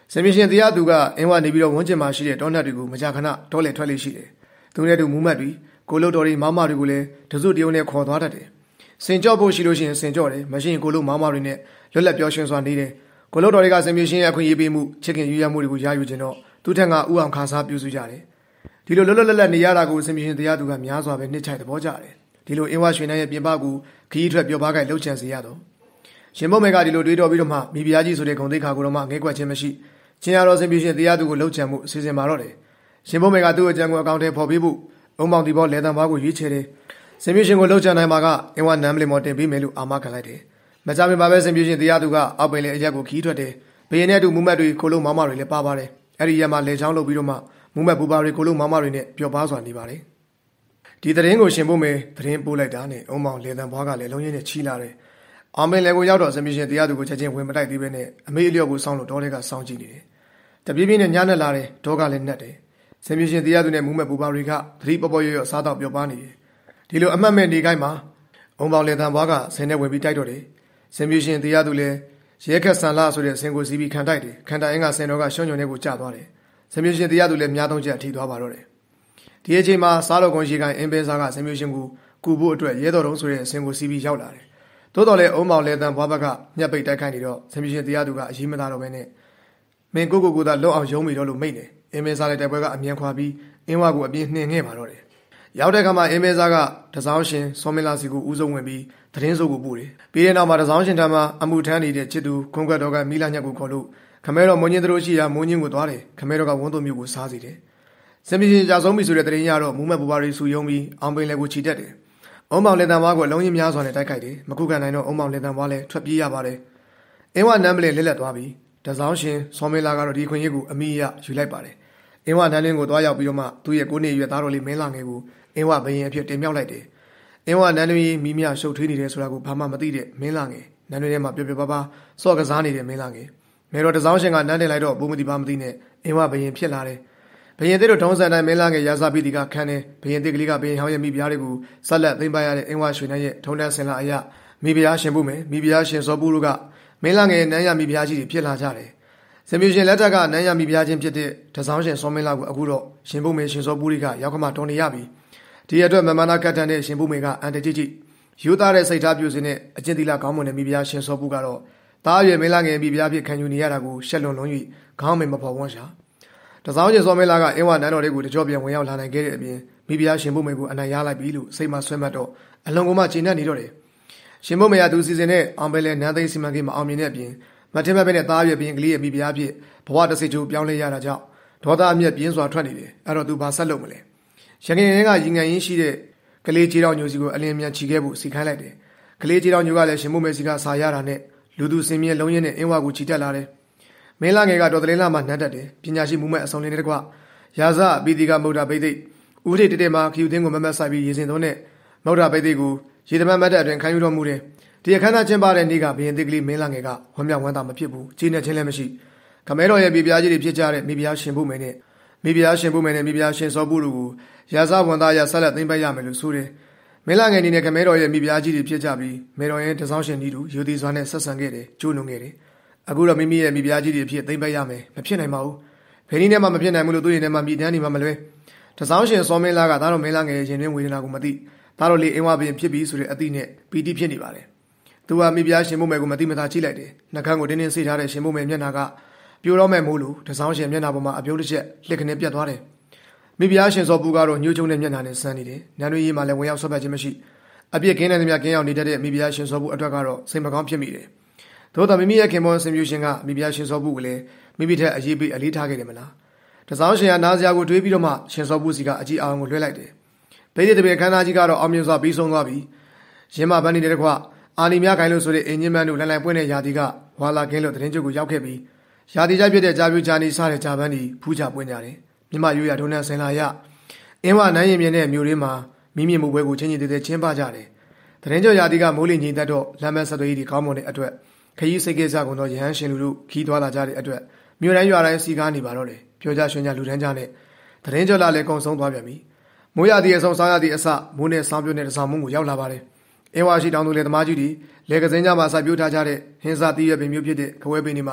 စင်မြရှင်တရားသူကအင်းဝနေပြီးတော့ဝန်းကျင်မှာရှိတဲ့တောနတ်တွေကိုမကြာခဏတောလေထွက်လေရှိတယ်သူနဲ့တူမူမတ်တွေကိုလုတ်တော်တွေမောင်းမတွေကိုလည်းတစုတယုံနဲ့ခေါ်သွားတတ်တယ်စင်ကြော့ဖို့ရှိလို့ရှိရင်စင်ကြော့တယ်မရှိရင်ကိုလုတ်မောင်းမတွေနဲ့လွတ်လပ်ပြောရှင်းစွာနေတယ်ကိုလုတ်တော်တွေကစင်မြရှင်ရဲ့အခွင့်အရေးပေးမှုချစ်ခင်ယူရမှုတွေကိုရယူခြင်းတော့သူထက်ကဥအောင်ခါစားပြုစုကြတယ်ဒီလိုလွတ်လွတ်လပ်လပ်နေရတာကိုစင်မြရှင်တရားသူကများစွာပဲနှစ်ချိုက်သဘောကျတယ်ဒီလိုအင်းဝရွှေနိုင်ရဲ့ပြင်ပကူခီးထွက်ပြောပါကြိုက်လှုပ်ချန်စေရတော့ရှင်ဘုံမေကဒီလိုတွေးတော်ပြီးတော့မှမိဖုရားကြီးဆိုတဲ့ဂုံသိက္ခာကိုတော့မှငဲကွက်ခြင်းမရှိချင်းရတော်စင်မြရှင်တရားသူကိုလှုပ်ချန်မှုအစီအစဉ်မှာတော့တယ်ရှင်ဘုံမေကသူ့အကြံကိုအကောင့်ထဲပေါ်ပေးဖို့အုံပေါင်ဒီဘောလဲတံဘာကိုရွေးချယ်တယ်စင်မြရှင်ကိုလှုပ်ချန်နိုင်မှာကအင်းဝနမ်းပလင်မော်တင်ပေးမယ်လို့အာမခံလိုက်တယ်မကြမင်ပါပဲစင်မြရှင်တရားသူကအောက်ပင်လေအရက်ကိုခီးထွက်တယ်ဘယင်းနဲ့တူမူမတ်တွေကိုလုံးမောင်းမတွေလည်းပါပါတယ်အဲ့ဒီရက်မှာလေချောင်းလုပ်ပြီးတော့မှမူမတ်ပူပါတွေကိုလုံးမောင်းမတွေနဲ့ပျော်ပါစွာနေပါတယ်ဒီသတင်းကိုရှင်ဘုံမေသတင်းပို့လိုက်တာနဲ့အုံမောင်လေတံဘွားကလည်းလုံးရင်းနဲ့ချီလာတယ်အောင်မင်းလည်းကိုရောက်တော့စင်မြရှင်တရားသူကိုချက်ချင်းဝင်မတိုက်သေးပဲနဲ့အမေအလျော့ကိုစောင်းလို့တောထဲကစောင်းကြည့်နေတယ်တပြေးပြေးနဲ့ညနဲ့လာတယ်ဒေါကလည်းနှက်တယ်စင်မြရှင်တရားသူနဲ့မူမတ်ပူပါတွေကသတိပေါ်ပေါ်ရွရွစားတော့ပျော်ပါနေတယ်ဒီလိုအမှတ်မဲ့နေခိုင်းမှာအုံမောင်လေတံဘွားကဆင်းနဲ့ဝင်ပြီးတိုက်တော့တယ်စင်မြရှင်တရားသူလည်းရဲခက်ဆန်လာဆိုတဲ့ဆင်ကိုစီးပြီးခံတိုက်တယ်ခံတိုင်ကဆင်တော်ကရှုံညုံတဲ့ကိုကျသွားတယ်စင်မြရှင်တရားသူလည်းများသုံးချက်အထိသွားပါတော့တယ်ဒီအချိန်မှာစားတော်ကွန်ရှိကိုင်းအင်းပဲစားကစင်မြရှင်ကိုကူဖို့အတွက်ရဲတော်တုံးဆိုတဲ့ဆင်ကိုစီးပြီးရောက်လာတယ်သို့တော်လည်းအုံမောင်လေတံဘွားဘက်ကညက်ပိတ်တိုက်ခိုက်နေတော့စင်မြရှင်တရားသူကအရေးမသားတော့ပဲနဲ့မင်းကိုသာလွတ်အောင်ရုံးမိတော့လို့မိတ်တယ်အင်းပဲစားတဲ့တိုက်ပွဲကအမြန်ခွာပြီးအင်းဝကိုအပြင်းနှင်ငဲ့ပါတော့တယ်ရောက်တဲ့ခါမှာအင်းမဲစားကတစောင်းရှင်စောမင်းလာစီကိုဦးဆုံးဝင်ပြီးသတင်းစုပ်ကိုပို့တယ်ပြီးတဲ့နောက်မှာတစောင်းရှင်ထံမှာအမှုထမ်းနေတဲ့ချစ်သူခွန်ခွက်တော်ကမိလာညက်ကိုခေါ်လို့ခမဲတော်မွန်ကြီးတို့ရှိရာမွန်ကြီးကိုသွားတယ်ခမဲတော်ကဝန်းသွမျိုးကိုစားစီတယ်စင်မြရှင်ကြာဆုံးပြီဆိုတဲ့သတင်းရတော့မူမတ်ပူပါရီစုယုံပြီးအောင်ပိန်လည်းကိုချီတက်တယ်အုံမောင်လက်တံဘွားကိုအလုံးကြီးများစွာနဲ့တိုက်ခိုက်တယ်မခုခံနိုင်တော့အုံမောင်လက်တံဘွားလည်းထွက်ပြေးရပါတယ်အင်းဝနမ်းပလင်လက်လက်သွားပြီးတစောင်းရှင်စောမင်းလာကတော့ဒီခွင့်ရေးကိုအမိရယူလိုက်ပါတယ်အင်းဝနန်းလင်းကိုသွားရောက်ပြီးတော့မှသူ့ရဲ့ကိုနေရွယ်သားတော်လေးမင်းလာငယ်ကိုအင်းဝဘရင်အဖြစ်တင်မြှောက်လိုက်တယ်အင်းဝနန်းလင်းမိမရှုပ်ထွေးနေတယ်ဆိုတာကိုဘာမှမသိတဲ့မင်းလာငယ်နန်းလင်းထဲမှာပြပြပပစော့ကစားနေတဲ့မင်းလာငယ်မေတော်တစောင်းရှင်ကနန်းတင်လိုက်တော့ဘုံမတိပါမသိနဲ့အင်းဝဘရင်ဖြစ်လာတယ်ဘရင်သေးတို့ထုံးစံတိုင်းမင်းလာငယ်ရာဇပိတိကခန်းတယ်ဘရင်သေးကလေးကဘရင်ဟောင်းရဲ့မိဖုရားတွေကိုဆက်လက်သိမ်းပိုက်ရတဲ့အင်းဝရွှေနှန်းရဲ့ထုံးတန်းစင်လာအရမိဖုရားရှင်ဖို့မယ်မိဖုရားရှင်စောပူတို့ကမင်းလာငယ်နန်းရမိဖုရားကြီးတွေဖြစ်လာကြတယ်စင်မြရှင်လက်ထက်ကနန်းရမိဖုရားချင်းဖြစ်တဲ့တစောင်းရှင်စောမင်းလာကိုအခုတော့ရှင်ဖို့မယ်ရှင်စောပူတွေကရောက်ခမတော်နေရပြီဒီအတွက်မမနာကတ်တန်တဲ့ရှင်ဖို့မယ်ကအန်တကြည့်ကြည့်ယူသားတဲ့စိတ်ထားပြုစင်းနဲ့အကျင့်သီလကောင်းမွန်တဲ့မိဖုရားရှင်စောပူကတော့တားရွယ်မင်းလာငယ်မိဖုရားဖြစ်ခံယူနေရတာကိုရှက်လွန်လွန်၍ခေါင်းမင်မဖော်ဝန်းရှာတစောင်းရှင်စောမင်းလာကအင်းဝနန်းတော်တွေကိုတကြောပြန်ဝင်ရောက်လာနိုင်ခဲ့တဲ့အပြင်မိဖုရားရှင်ဖို့မယ်ကိုအနိုင်ရလိုက်ပြီလို့စိတ်မှဆွဲမှတ်တော့အလွန်ကမှကျေနပ်နေတော့တယ်ရှင်ဖို့မယ်ကသူစီစဉ်တဲ့အောင်ပဲလဲနန်းသိမ်းစီမံကိန်းမအောင်မြင်တဲ့အပြင်မထင်မှတ်ပဲနဲ့သားရွယ်ပြင်ကလေးရဲ့မိဖုရားဖြစ်ဘဝတစိတ်ချိုးပြောင်းလဲရတာကြောင့်ဒေါသအမျက်ပြင်းစွာထွက်နေတယ်အဲ့တော့သူဘာဆက်လုပ်မလဲရခင်ရဲကရင်ငံရင်းရှိတဲ့ကလေးကြီးတော်ညိုစီကိုအလင်းမြန်ချီခဲ့ဖို့စီခိုင်းလိုက်တယ်ကလေးကြီးတော်ညိုကလည်းရှင်မို့မဲစီကစာရတာနဲ့လူသူစင်မြဲလုံးရင်းနဲ့အင်းဝကိုချီတက်လာတယ်မင်းလာငယ်ကတော့တလင်းလာမှနှက်တက်တယ်ပညာရှိမှုမဲ့အစုံလင်းတဲ့ကွာရာဇအဘိဓိကမௌဒ္ဒပိသိဥဒိတေမှာခယူသင်းကိုမမတ်ဆိုင်ပြီးရေစင်သွန်းနဲ့မௌဒ္ဒပိသိကိုရေသမတ်မတ်တဲ့အတွင်ခံယူတော်မူတယ်ဒီအခမ်းအနားကျင်းပတဲ့နေ့ကဘရင်တိကလေးမင်းလာငယ်ကဝမ်းမြောက်ဝမ်းသာမဖြစ်ဘူးကြီးနဲ့ချင်းလည်းမရှိခမဲတော်ရဲ့မိဖုရားကြီးတွေဖြစ်ကြတဲ့မိဖုရားရှင်ဖို့မယ်နဲ့မိဖုရားရှင်ဖို့မယ်နဲ့မိဖုရားရှင်စောဖို့တို့ကိုရာဇဝန်သားရဆက်လက်သိမ်းပိုက်ရမယ်လို့ဆိုတယ်မင်းလာငယ်အနေနဲ့ခမဲတော်ရဲ့မိဖုရားကြီးတွေဖြစ်ကြပြီးမေတော်ရဲ့တစောင်းရှင်ကြီးတို့ယူသည်စွာနဲ့ဆက်ဆံခဲ့တယ်ကျိုးနုံခဲ့တယ်အခုတော့မိမိရဲ့မိဖုရားကြီးတွေဖြစ်သိမ်းပိုက်ရမယ်မဖြစ်နိုင်ပါဘူးဘယ်နည်းနဲ့မှမဖြစ်နိုင်ဘူးလို့သူ့ရင်ထဲမှာမိတန်းနေမှမလွဲတစောင်းရှင်စောမင်းလာကသားတော်မင်းလာငယ်ရဲ့ရင်တွင်းဝေဒနာကိုမသိသားတော်လေးအင်းဝပင်ဖြစ်ပြီးဆိုတဲ့အသည့်နဲ့ပီတိဖြစ်နေပါတယ်သူကမိဖုရားရှင်မို့မယ်ကိုမတိမသာကြည့်လိုက်တယ်နှကန်းကိုတင်းတင်းဆေးထားတဲ့ရှင်မို့မယ်မျက်နှာကပြိုတော့မဲ့မို့လို့တစောင်းရှင်မျက်နှာပေါ်မှာအပြုံးတစ်ချက်လှစ်ခနဲ့ပြတ်သွားတယ်မိဖုရားရှင်စောပူကတော့ညှိုးချုံတဲ့မျက်နှာနဲ့ဆန်းနေတယ်နန်းရွေးကြီးမှလည်းဝင်ရောက်ဆွတ်ဖက်ခြင်းမရှိအပြစ်ကင်းတဲ့မြကင်းရောက်နေတတ်တဲ့မိဖုရားရှင်စောပူအတွက်ကတော့စိတ်မကောင်းဖြစ်မိတယ်သို့တော်မိမိရဲ့ခင်ပွန်းစင်မြူရှင်ကမိဖုရားရှင်စောပူကိုလည်းမိမိထက်အရေးပေးအလေးထားခဲ့တယ်မလားတစောင်းရှင်ကနားစရာကိုတွေးပြီးတော့မှရှင်စောပူစီကအကြည့်အောင်ကိုလွှဲလိုက်တယ်ဗိဓိတပင်ခန်းသားကြီးကတော့အောင်မြင်စွာပြီးဆုံးသွားပြီရင်းမပန်းနေတဲ့ကွာအာနီမြခိုင်လို့ဆိုတဲ့အင်ဂျင်မန်တို့လန်လန်ပွင့်တဲ့ယာတီကဝါလာကင်းလို့သတင်းချုပ်ကိုရောက်ခဲ့ပြီးယာတီကြိုက်ဖြစ်တဲ့ဂျာပြူဂျာနီစားတဲ့ဂျာပန်းဒီဖူးချပွင့်ကြတယ်မြမရိုးရဒုံနဲ့ဆင်လာရအင်းဝနန်းရင်မြင်တဲ့မြို့လေးမှာမိမိမှုပွဲကိုချင်းချင်းသေးသေးချင်းပါကြတယ်သတင်းချုပ်ယာတီကမိုးလင်းညီတတ်တော့လမ်းမဆက်သွေးကြီးကောင်းမွန်တဲ့အတွက်ခရီးစိတ်ကိစ္စကုန်တော့ရဟန်းရှင်လူတို့ခီးသွားလာကြတဲ့အတွက်မြို့တိုင်းရွာတိုင်းစီကားနေပါတော့တယ်ပြောကြရွှင်ကြလူတန်းကြနဲ့သတင်းချုပ်လာလည်းကုံဆုံးသွားပြန်ပြီမိုးရသည့်အဆောင်စားရသည့်အစမိုးနဲ့ဆောင်းပြုတ်တဲ့တဆောင်မုံကိုရောက်လာပါတယ်အင်းဝါရှိတောင်သူလေသမားကြီးတွေလေကစင်းကြမှာစိုက်ပျိုးထားကြတဲ့ဟင်းစားတီးရွက်ပင်မျိုးဖြစ်တဲ့ခဝဲပင်တွေမှာ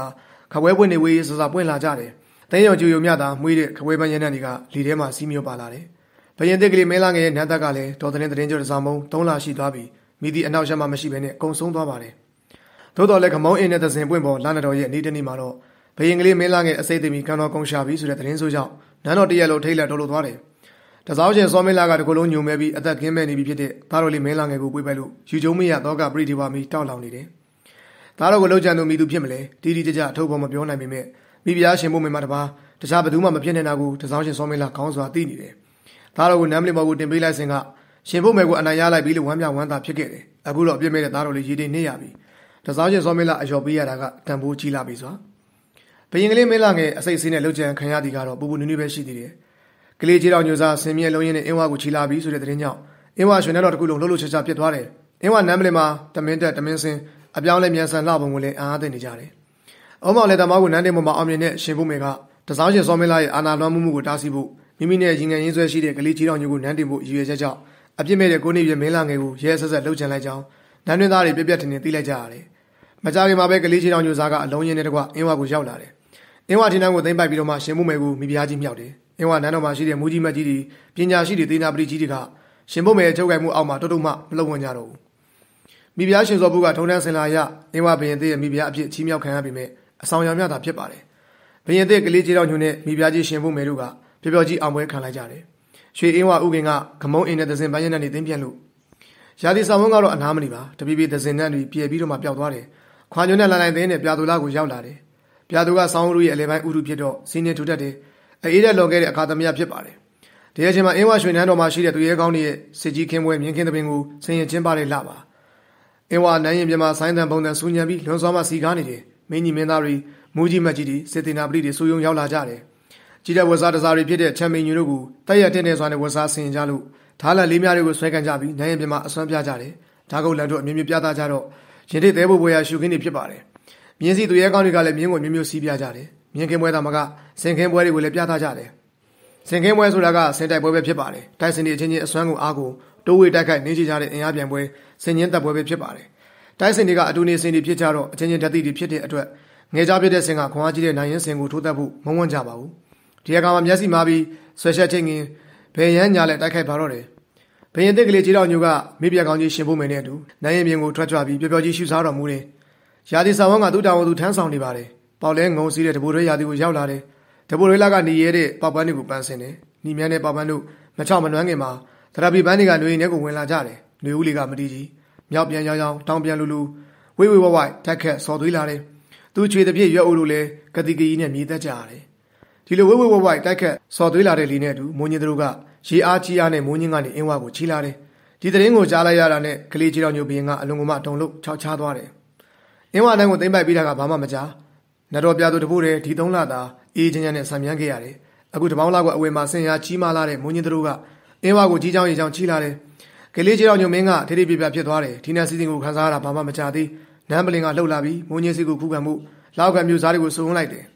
ခပွဲပွင့်နေဝေးစစပွင့်လာကြတယ်တင်းရောင်ကျူယုံမြတာမွေးတဲ့ခပွဲပန်းရနံတွေကလီထဲမှာစီးမျိုးပါလာတယ်ဘယင်သစ်ကလေးမင်းလာငယ်ရဲ့နန်းသက်ကလည်းတော်သတင်းကျော်တစ်စောင်းမုံ3လရှိသွားပြီမိသည့်အနောက်ရှက်မှမရှိဘဲနဲ့အကုန်ဆုံးသွားပါတယ်သို့တော်လည်းခမောင်းအင်းနဲ့သစင်ပွင့်ပေါ်လာနတော်ရဲ့နေ့တနေ့မှာတော့ဘယင်ကလေးမင်းလာငယ်အစိမ့်သိမီကံတော်ကုန်းရှာပြီဆိုတဲ့သတင်းဆိုးကြောင့်နန်းတော်တရက်လုံးထိတ်လက်တော်လို့သွားတယ်တစောင်းချင်းစောမင်းလာကတကူလုံးညုံမဲ့ပြီးအသက်ကင်းမဲ့နေပြီဖြစ်တဲ့သားတော်လေးမင်းလာငယ်ကိုပွေးပိုက်လို့ယူကျုံမရတော့ကပရိဒီဝါမီတောက်လောင်နေတယ်သားတော်ကိုလှုပ်ကြံသူမိသူဖြစ်မလဲတီတီကြကြထုတ်ဖို့မပြောနိုင်ပေမဲ့မိဖုရားရှင်ဖို့မိမတပါတခြားဘယ်သူမှမဖြစ်နေတာကိုတစောင်းချင်းစောမင်းလာခေါင်းစွာသိနေတယ်သားတော်ကိုနမ်းမလင်ဘော်ကိုတင်ပေးလိုက်စဉ်ကရှင်ဖို့မယ်ကိုအနိုင်ရလိုက်ပြီလို့ဝမ်းမြောက်ဝမ်းသာဖြစ်ခဲ့တယ်အခုတော့အပြစ်မဲ့တဲ့သားတော်လေးရည်တည်နေရပြီတစောင်းချင်းစောမင်းလာအယော်ပေးရတာကတန်ဖိုးကြီးလာပြီစွာဘယင်ကလေးမင်းလာငယ်အစိတ်အစင်းနဲ့လှုပ်ကြံခံရသည်ကတော့ပူပူနွေ့နွေ့ပဲရှိသေးတယ်ကလေးကြီးတော်ညိုစားဆင်မြဲလုံးရင်းနဲ့အင်းဝါကိုချီလာပြီးဆိုတဲ့သတင်းကြောင့်အင်းဝါရွှေနဲ့တော်တကူလုံးလှုပ်လှုပ်ချာချာဖြစ်သွားတယ်အင်းဝါနမ်းမလင်မှာတမင်းတက်တမင်းစင်အပြောင်းလဲမြန်ဆန်လှပုံကိုလည်းအားသိနေကြတယ်အုံးမောင်လည်းတမောက်ကိုနန်းတင်ပေါ်မှာအောင်မြင်တဲ့ရှင်ဖို့မယ်ကတစောင်းရှင်စောမင်းလာရဲ့အာနာလွှမ်းမှုကိုတားဆီးဖို့မိမိနဲ့ရင်ငယ်ရင်းဆွဲရှိတဲ့ကလေးကြီးတော်ညိုကိုနန်းတင်ဖို့ရည်ရွယ်ချက်ကြောင့်အပြစ်မဲ့တဲ့ကိုနေပြမင်းလာငယ်ကိုရဲဆက်ဆက်လှုပ်ချင်လိုက်ကြောင်းနန်းတွင်းသားတွေပြက်ပြက်ထင်ထင်သိလိုက်ကြရတယ်မကြခင်မှာပဲကလေးကြီးတော်ညိုစားကအလုံးရင်းနဲ့တကွအင်းဝါကိုရောက်လာတယ်အင်းဝါထင်းတန်းကိုသိမ့်ပိုက်ပြီးတော့မှရှင်ဖို့မယ်ကိုမိဖုရားကြီးမြောက်တယ်အင်းဝါနန်းတော်မှာရှိတဲ့မူကြီးမတ်ကြီးတွေပညာရှိတွေသေနာပရိကြီးတွေကရှင်ဖို့မယ်ချုပ်ကိုင်မှုအောက်မှာတုတ်တုတ်မှမလှုပ်ဝင်ကြတော့ဘူးမိဖုရားရှင်စောဘုကထုံတန်းစင်လာရအင်းဝါဘယင်သေးရဲ့မိဖုရားအဖြစ်ချီးမြှောက်ခံရပြီမဲ့အဆောင်ရောင်မြတာဖြစ်ပါတယ်ဘယင်သေးကလေးကြီးတော်ညိုနဲ့မိဖုရားကြီးရှင်ဖို့မယ်တို့ကပျော်ပျော်ကြီးအောင်ပွဲခံလိုက်ကြတယ်ရွှေအင်းဝဥခင်ကခမုံးအင်းနဲ့သစင်ပန်းရနံနေသိမ်းပြန်လို့ရာသီဆောင်ဝန်းကတော့အနားမနေပါတပီးပီသစင်နံတွေပြေပြီးတော့မှပျောက်သွားတယ်ခွာညွန်းနဲ့လိုင်သိန်းနဲ့ပြာသူလာကိုရောက်လာတယ်ပြာသူကဆောင်းဥရဲ့အလဲပိုင်းဥရုဖြစ်တော့စီးနေထူတတ်တယ်အေးတဲ့လော်ခဲ့တဲ့အခါသမယဖြစ်ပါတယ်ဒီအချိန်မှာအင်းဝရွှေနန်းတော်မှာရှိတဲ့သူရဲကောင်းတွေရဲ့စစ်ကြီးခင်းပွဲမြင်းခင်းသပင်ကိုဆင်ရင်ချင်းပါလေလှပါအင်းဝနန်းရင်ပြမဆိုင်းတန်ပုံတန်စူညံပြီးလွန်စွာမှစီကားနေတယ်မင်းကြီးမင်းသားတွေမူကြီးမတ်ကြီးတွေစေတေနာပရိတွေစူယုံရောက်လာကြတယ်ကြီးတဲ့ဝစားတစားတွေဖြစ်တဲ့ချမ်းမင်းညူတို့ကိုတိုက်ရတဲ့နေစွာနဲ့ဝစားဆင်ကြလို့ဓာလန်လေးများတွေကိုဆွဲကန်ကြပြီးနိုင်ရင်ပြမအစွမ်းပြကြတယ်ဓာကုတ်လန်တို့အမျိုးမျိုးပြသကြတော့ရင်ထိတ်သေးဖို့ပွဲရရှုခင်းတွေဖြစ်ပါတယ်မြင်းစီသူရဲကောင်းတွေကလည်းမြင်းကိုမျိုးမျိုးစီးပြကြတယ်မြင်းခင်းပွဲသားမကဆင်ခင်းပွဲတွေကိုလည်းပြသကြတယ်ဆင်ခင်းပွဲဆိုတာကဆင်တိုက်ပွဲပဲဖြစ်ပါတယ်တိုက်စင်တွေအချင်းချင်းအစွမ်းကိုအားကိုတိုးဝေတိုက်ခိုက်နေကြတဲ့အင်အားပြန်ပွဲဆင်ချင်းတပ်ပွဲပဲဖြစ်ပါတယ်တိုက်စင်တွေကအတူနေစင်တွေဖြစ်ကြတော့အချင်းချင်းဓာတ်တိတွေဖြစ်တဲ့အတွက်ငယ်ကြားဖြစ်တဲ့ဆင်ကခွန်အားကြီးတဲ့နိုင်ရင်ဆင်ကိုထိုးတတ်ဖို့မဝန်းကြပါဘူးဒီအခါမှာမျက်စိမာပြီးဆွဲချက်ချင်းကင်ဘယ်ရန်ညာလဲတိုက်ခိုက်ပါတော့တယ်ဘယင်တစ်ကလေးကြီးတော်ညိုကမိပြကောင်းကြီးရှင်ဖို့မယ်နဲ့အတူနိုင်ရင်ပြင်ကိုထွက်ကြွပြီးပျော်ပျော်ကြီးရှူစားတော်မူတယ်ရာသီဆောင်ဝန်းကသူ့တာဝန်သူထမ်းဆောင်နေပါတယ်ပေါက်လဲငုံစီးတဲ့တဘူရွေးရာသီကိုရောက်လာတယ်တဘူရွေးလာကနေရဲတဲ့ပေါက်ပန်းတွေကိုပန်းဆင်တယ်နီမြန်းတဲ့ပေါက်ပန်းတို့မချောက်မနှွမ်းခင်မှာသရပီပန်းတွေကနှွေနဲ့ကိုဝင်လာကြတယ်နှွေဦးလေးကမတီးကြီးမြောက်ပြန်ရောင်းရောင်းတောင်ပြန်လူလူဝိဝိဝဝိုက်တက်ခက်စော်သွေးလာတယ်သူချွေတဲ့ပြည့်ရွက်အိုးလိုလဲကတိကကြီးနဲ့မြေသက်ကြရတယ်ဒီလိုဝိဝိဝဝိုက်တက်ခက်စော်သွေးလာတဲ့လီနဲ့အတူမိုးညင်းတို့ကရေအားကြီးအားနဲ့မိုးညင်းကနေအင်းဝါကိုချီလာတယ်ဒီသတင်းကိုကြားလိုက်ရတာနဲ့ကလေးကြီးတော်ညိုဘရင်ကအလွန်ကမှတုံလို့ခြောက်ချားသွားတယ်အင်းဝါတိုင်းကိုသိမ့်ပိုက်ပြီးတာကဘာမှမကြားနတော်ပြသူတဖို့တဲ့ဒီ3လသာအေးချမ်းချမ်းနဲ့ဆံမြန်းခဲ့ရတယ်အခုတပေါင်းလာကအဝေမှာဆင်ရကြီးမားလာတဲ့မိုးညင်းတို့ကအင်းဝါကိုကြီးချောင်းရေချောင်းချီလာတယ်ကလေးကြီးတော်ညိုမင်းကထိထိပြပြဖြစ်သွားတယ်ဒီနေ့စီစဉ်ကိုခန်းစားရတာဘာမှမကြားသေးနန်းပလင်ကလှုပ်လာပြီးမိုးညင်းစီကိုခုခံမှုလောက်ကမျိုးစားတွေကိုစုံလိုက်တယ်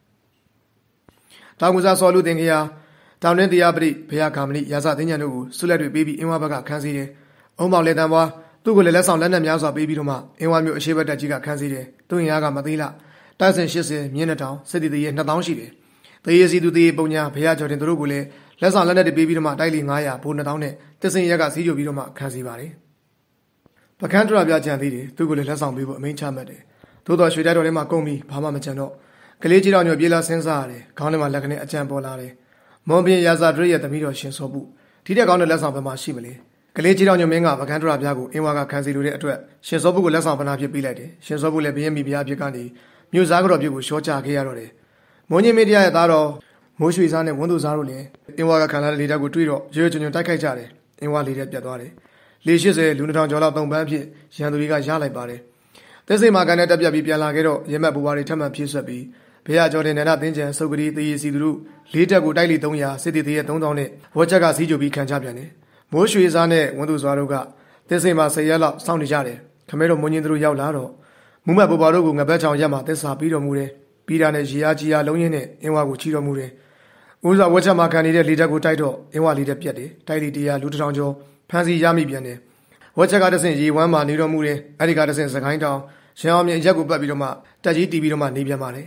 တောင်ကစားစော်လူတင်ခရာတောင်တွင်းတရားပရိဘုရားကာမဏိရာဇသိဉ္ဇဉ်တို့ကိုဆုလက်တွေပေးပြီးအင်းဝါဘက်ကခန်းစီတယ်အုံးမောင်လေတံပွားသူ့ကိုလည်းလက်ဆောင်လက်နက်များစွာပေးပြီးတော့မှအင်းဝါမျိုးအရှိဘက်တက်ကြီးကခန်းစီတယ်သူ့ရင်အားကမသေးလားတိုက်စင်80မြင်း2000စစ်တီတရေ2000ရှိတယ်တရေစီသူတရေပုံညာဘုရားကျော်တင်တို့ကိုလည်းလက်ဆောင်လက်နက်တွေပေးပြီးတော့မှတိုက်လီ900ဘိုး2000နဲ့တစင်ရက်ကစီးကြပြီးတော့မှခန်းစီပါတယ်ပကန်းထရပြကြံသေးတယ်သူ့ကိုလည်းလက်ဆောင်ပေးဖို့အမိန့်ချမှတ်တယ်သို့တော်ရွှေတိုက်တော်ထဲမှာကုန်ပြီးဘာမှမကြံတော့ကလေးကြီးတော်ညိုပြေးလာစဉ်းစားရတယ်ခေါင်းထဲမှာလက်ကနေအကြံပေါ်လာတယ်မွန်ပြင်းရာဇာဒရရဲ့သမီးတော်ရှင်စောပုဒီတဲ့ကောင်းတဲ့လက်ဆောင်ဘယ်မှာရှိမလဲကလေးကြီးတော်ညိုမင်းကပကန်းထရပြကိုအင်းဝါကခန်းစီလိုတဲ့အတွက်ရှင်စောပုကိုလက်ဆောင်ပနာဖြစ်ပေးလိုက်တယ်ရှင်စောပုလည်းဘင်းမိဖုရားဖြစ်ကနေမြို့စားကတော့ပြုတ်ကိုရှော့ချခဲ့ရတော့တယ်မွန်ကြီးမင်းတရားရဲ့သားတော်မိုးရွှေစားနဲ့ဝန်းသူစားတို့လည်းအင်းဝါကခံလာတဲ့လေတပ်ကိုတွေ့တော့ရွရွချွန်ချွန်တိုက်ခိုက်ကြတယ်အင်းဝါလေတပ်ပြတ်သွားတယ်လေ80လူ2000ကျော်လောက်တုံပန်းဖြစ်ရန်သူတွေကရလိုက်ပါတယ်သက်စိတ်မှာကန်တဲ့တက်ပြတ်ပြီးပြန်လာခဲ့တော့ရဲမက်ဘူဝါတွေထပ်မံဖြည့်ဆွက်ပြီးဘုရားကျော်တင်နန္ဒသင်္ကြန်စုပ်ကလေးသေရီစီသူတို့လေးတက်ကိုတိုက်လီ300စစ်တီသေးရဲ့3000နဲ့ဝက်ချက်ကစီးကြပြီးခံကြပြန်တယ်မိုးရွှေစားနဲ့ဝန်းသူစွာတို့ကသက်စိတ်မှာ10ရက်လောက်စောင့်နေကြတယ်ခမဲတော်မွန်ကြီးတို့ရောက်လာတော့မူမတ်ဘူဝါတို့ကိုငပတ်ချောင်ရက်မှာသစ္စာပြီးတော်မူတယ်ပြီးတာနဲ့ရေအားကြီးအားလုံးရင်းနဲ့အင်းဝါကိုချီတော်မူတယ်ဦးစွာဝက်ချက်မှာခံနေတဲ့လေတက်ကိုတိုက်တော့အင်းဝါလေတက်ပြတ်တယ်တိုက်လီ100လူ1000ကျော်ဖမ်းဆီးရမိပြန်တယ်ဝက်ချက်ကတဆင့်ရေဝမ်းမှာနေတော်မူတယ်အဲ့ဒီကတဆင့်စကိုင်းတောင်ရန်အောင်မြင်ရက်ကိုပတ်ပြီးတော့မှတက်ကြီးတီးပြီးတော့မှနေပြန်ပါတယ်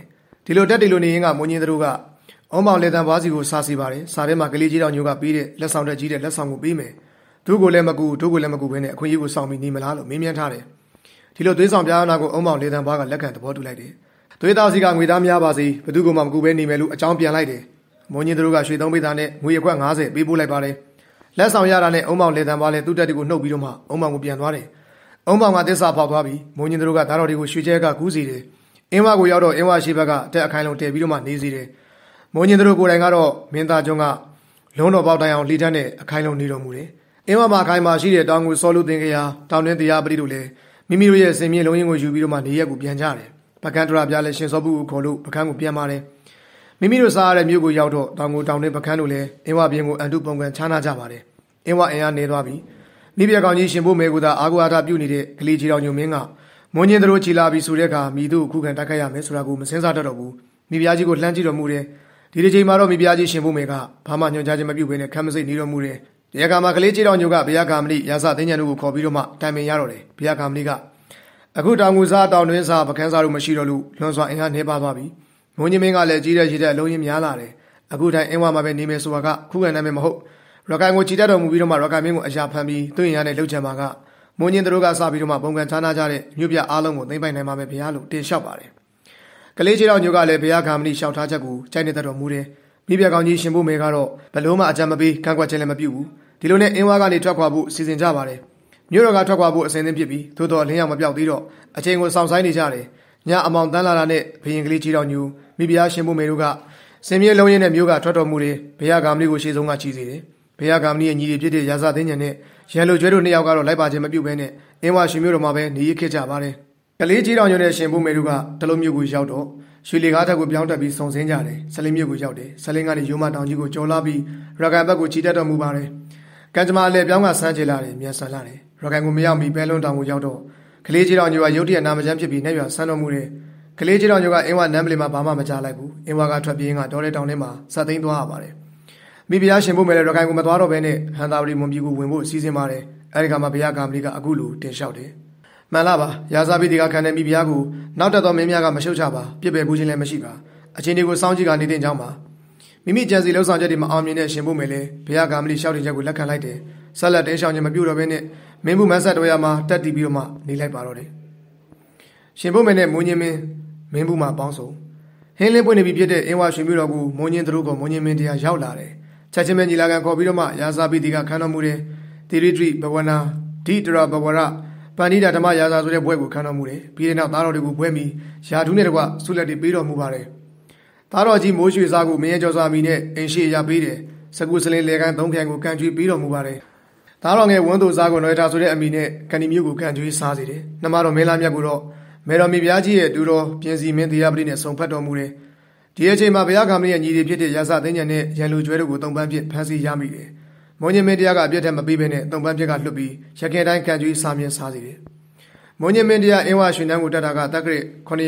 ဒီလိုတက်တီလိုနေရင်ကမွန်ကြီးတို့ကအုံမောင်လေတန်ပွားစီကိုစားစီပါတယ်စားထဲမှာကလေးကြီးတော်ညိုကပြီးတဲ့လက်ဆောင်တက်ကြီးတဲ့လက်ဆောင်ကိုပေးမယ်သူကိုလည်းမကူတို့ကိုလည်းမကူဘဲနဲ့အခွင့်အရေးကိုဆောင်ပြီးနေမလားလို့မေးမြန်းထားတယ်ဒီလိုသွေးဆောင်ပြားနာကိုအုံမောင်လေတန်ပွားကလက်ခံသဘောတူလိုက်တယ်သွေးသားစီကငွေသားများပါစေဘသူကမှမကူဘဲနေမယ်လို့အကြောင်းပြန်လိုက်တယ်မွန်ကြီးတို့ကရွှေသုံးပိသားနဲ့ငွေအခွက်90ပေးပို့လိုက်ပါတယ်လက်ဆောင်ရတာနဲ့အုံမောင်လေတန်ပွားလည်းသူ့တက်တီကိုနှုတ်ပြီးတော့မှအုံမောင်ကိုပြန်သွားတယ်အုံမောင်ကသစ္စာဖောက်သွားပြီးမွန်ကြီးတို့ကသားတော်တွေကိုရွှေကျဲကကူးစီတယ်အင်းဝကိုရောက်တော့အင်းဝရှိဘက်ကအတက်အခိုင်လုံးတည်ပြီးတော့မှနေစီတယ်မွန်ကြီးတို့ကိုယ်တိုင်ကတော့မင်းသားကျွန်းကလုံးတော်ပေါက်တိုင်အောင်လှီးထက်နဲ့အခိုင်လုံးနေတော်မူတယ်အင်းဝမှာအခိုင်မှာရှိတဲ့တောင်ကိုစောလူတင်ခရာတောင်တွင်းတရားပရိတို့လည်းမိမိတို့ရဲ့စင်မြေလုံးရင်းကိုယူပြီးတော့မှနေရက်ကိုပြန်ကြတယ်ပကန်းတရပြလည်းရှင်စောပုကိုခေါ်လို့ပကန်းကိုပြန်ပါတယ်မိမိတို့စားရတဲ့မြို့ကိုရောက်တော့တောင်ကိုတောင်တွင်းပကန်းတို့လည်းအင်းဝပြင်းကိုအန်တုပုံကန်ချားနာကြပါတယ်အင်းဝအင်အားနေသွားပြီမိပြကောင်ကြီးရှင်ဖို့မဲကိုသာအာဂဝါဒပြုနေတဲ့ကလေးကြီးတော်ညိုမင်းကမွန်ကြီးတို့ချီလာပြီးဆိုတဲ့အခါမိသူ့ခုခံတိုက်ခိုက်ရမယ်ဆိုတာကိုမစင်စားတတ်တော့ဘူးမိဖုရားကြီးကိုလှမ်းကြည့်တော်မူတယ်ဒီဒီချိန်မှာတော့မိဖုရားကြီးရှင်ဖို့မဲကဘာမှညွှန်ကြားခြင်းမပြုဘဲနဲ့ခမ်းမစိတ်နေတော်မူတယ်ဒီအခါမှာကလေးကြီးတော်ညိုကဘုရားကာမဏိရာဇသိဉ္ဇံတို့ကိုခေါ်ပြီးတော့မှတိုင်ပင်ရတော့တယ်ဘုရားကာမဏိကအခုတောင်ငူစားတောင်တွင်းစားပကန်းစားတို့မရှိတော့လို့လွန်စွာအင်အားနှဲပါသွားပြီမွန်ကြီးမင်းကလည်းကြီးတဲ့ရှိတဲ့အလုံးရင်းများလာတယ်အခုတိုင်အင်းဝမှာပဲနေမယ်ဆိုတာကခုခံနိုင်မယ်မဟုတ်ရခိုင်ကိုချီတက်တော်မူပြီးတော့မှရခိုင်မင်းကိုအရာဖန်ပြီးသူ့ရင်ရတဲ့လှုပ်ချံမှာကမွန်ကြီးတို့ကစပြီးတော့မှပုံကန်ချားနာကြတဲ့မြို့ပြအားလုံးကိုသိမ့်ပိုင်နိုင်မှာပဲဘုရားလို့တင်လျှောက်ပါတယ်ကလေးကြီးတော်ညိုကလည်းဘုရားကာမဏိလျှောက်ထားချက်ကိုကြိုက်နေတတ်တော်မူတယ်မိပြကောင်ကြီးရှင်ဖို့မဲကတော့ဘလို့မှအကြံမပေးကန့်ကွက်ခြင်းလည်းမပြုဘူးဒီလိုနဲ့အင်းဝါကနေထွက်ခွာဖို့စီစဉ်ကြပါတယ်မြို့တော်ကထွက်ခွာဖို့အစဉ်သင့်ဖြစ်ပြီးသို့တော်လင်းရောက်မပြောက်သေးတော့အချိန်ကိုစောင့်ဆိုင်းနေကြတယ်ညအမောင်တန်းလာတာနဲ့ဘရင်ကလေးကြီးတော်ညိုမိဖုရားရှင်ဖို့မဲတို့ကစင်မြေလုံးရင်းနဲ့မြို့ကထွက်တော်မူတယ်ဘုရားကာမဏိကိုရှေ့ဆုံးကချီးစေတယ်ဘုရားကာမဏိရဲ့ညီတွေဖြစ်တဲ့ရာဇသိဉ္ဇံနဲ့ရန်လိုကျွဲတို့နှစ်ယောက်ကတော့လိုက်ပါခြင်းမပြုဘဲနဲ့အင်းဝရှင်မြို့တော်မှာပဲနေရခဲ့ကြပါတယ်ကလေးကြီးတော်ညိုနဲ့ရှင်ဖို့မဲတို့ကတလုံးမြို့ကိုရောက်တော့ရွှေလေကားထက်ကိုပြောင်းတက်ပြီးစုံစင်းကြတယ်ဆလင်းမြို့ကိုရောက်တယ်ဆလင်းကနေရိုးမတောင်ကြီးကိုကျော်လာပြီးရခိုင်ဘက်ကိုချီတက်တော်မူပါတယ်ကံကြမ္မာအလဲပြောင်းကဆန်းချေလာတယ်မြန်ဆန်လာတယ်ရခိုင်ကိုမရောက်မီပဲလုံးတောင်ကိုရောက်တော့ကလေးကြီးတော်ညိုကရုတ်တရက်နာမကျန်းဖြစ်ပြီးနှက်ရွာဆန်းတော်မူတယ်ကလေးကြီးတော်ညိုကအင်းဝနမ်းပလီမှာဘာမှမကြားလိုက်ဘူးအင်းဝကထွက်ပြေးကတော်တဲ့တောင်ထဲမှာစသိမ်းသွားရပါတယ်မိဖုရားရှင်ဖို့မဲလည်းရခိုင်ကိုမသွားတော့ဘဲနဲ့ဟန်သာဝတီမွန်ပြည်ကိုဝင်ဖို့စီစဉ်ပါတယ်အဲဒီကမှဘုရားကာမဏိကအခုလိုတင်လျှောက်တယ်မှန်လားပါရာဇပိတိကခံတဲ့မိဖုရားကိုနောက်တက်သောမင်းများကမရှုတ်ချပါပြစ်ပယ်ဘူးခြင်းလည်းမရှိပါအချင်းတွေကိုစောင့်ကြည့်ကနေတဲ့အကြောင်းပါမိမိကြံစီလှုပ်ဆောင်ချက်တွေမအောင်မြင်တဲ့ရှင်ဖို့မဲလည်းဘုရားကာမဏိလျှောက်တင်ချက်ကိုလက်ခံလိုက်တယ်ဆက်လက်တင်းရှောင်ခြင်းမပြုတော့ဘဲနဲ့မင်းမှုမဆက်တော်ရမှာတက်တည်ပြီးတော့မှနေလိုက်ပါတော့တယ်ရှင်ဖို့မဲနဲ့မွန်ကြီးမင်းမှုမှာပေါင်းစုံဟင်းလင်းပွင့်နေပြီဖြစ်တဲ့အင်းဝရွှေမြို့တော်ကိုမွန်ကြီးတို့ကမွန်ကြီးမင်းတရားရောက်လာတယ်ချက်ချင်းပဲညီလာခံခေါ်ပြီးတော့မှရာဇပိတိကခံတော်မူတယ်သီရိတရိဘဝနာဒိတရဘဝရပန္နိတာဓမ္မရာဇဆိုတဲ့ဘွဲကိုခံတော်မူတယ်ပြီးတဲ့နောက်သားတော်တွေကိုဘွဲမိယာဓုနဲ့တကွဆုလက်တွေပေးတော်မူပါတယ်သားတော်ကြီးမိုးရွှေစားကိုမင်းရဲ့ကျော်စွာမီနဲ့အင်ရှိရပေးတယ်စကုစလင်းလေကန်သုံးဖြန်ကိုကန်ကျွေးပေးတော်မူပါတယ်သားတော်ငယ်ဝန်းသူစားကိုနွယ်တာဆိုတဲ့အမိနဲ့ကန်ဒီမျိုးကိုကန်ကျွေးစားစေတယ်နှမတော်မင်းလာမြတ်ကိုတော့မေတော်မိဖုရားကြီးရဲ့တူတော်ပြင်စီမင်းတရားပရိနဲ့ဆုံဖတ်တော်မူတယ်ဒီအချိန်မှာဘုရားကာမဏိရဲ့ညီတွေဖြစ်တဲ့ရာဇသိဉ္ဇံနဲ့ရန်လူကျွဲတို့ကိုတုံပန်းဖြစ်ဖမ်းဆီးရမိတယ်မွန်ကြီးမင်းတရားကအပြစ်ထက်မပေးဘဲနဲ့တုံပန်းဖြစ်ကလွတ်ပြီးရခင်တိုင်းကန်ကျွေးစားမြင်စားစေတယ်မွန်ကြီးမင်းတရားအင်းဝရွှေနန်းကိုတက်တာကတက္ကရာ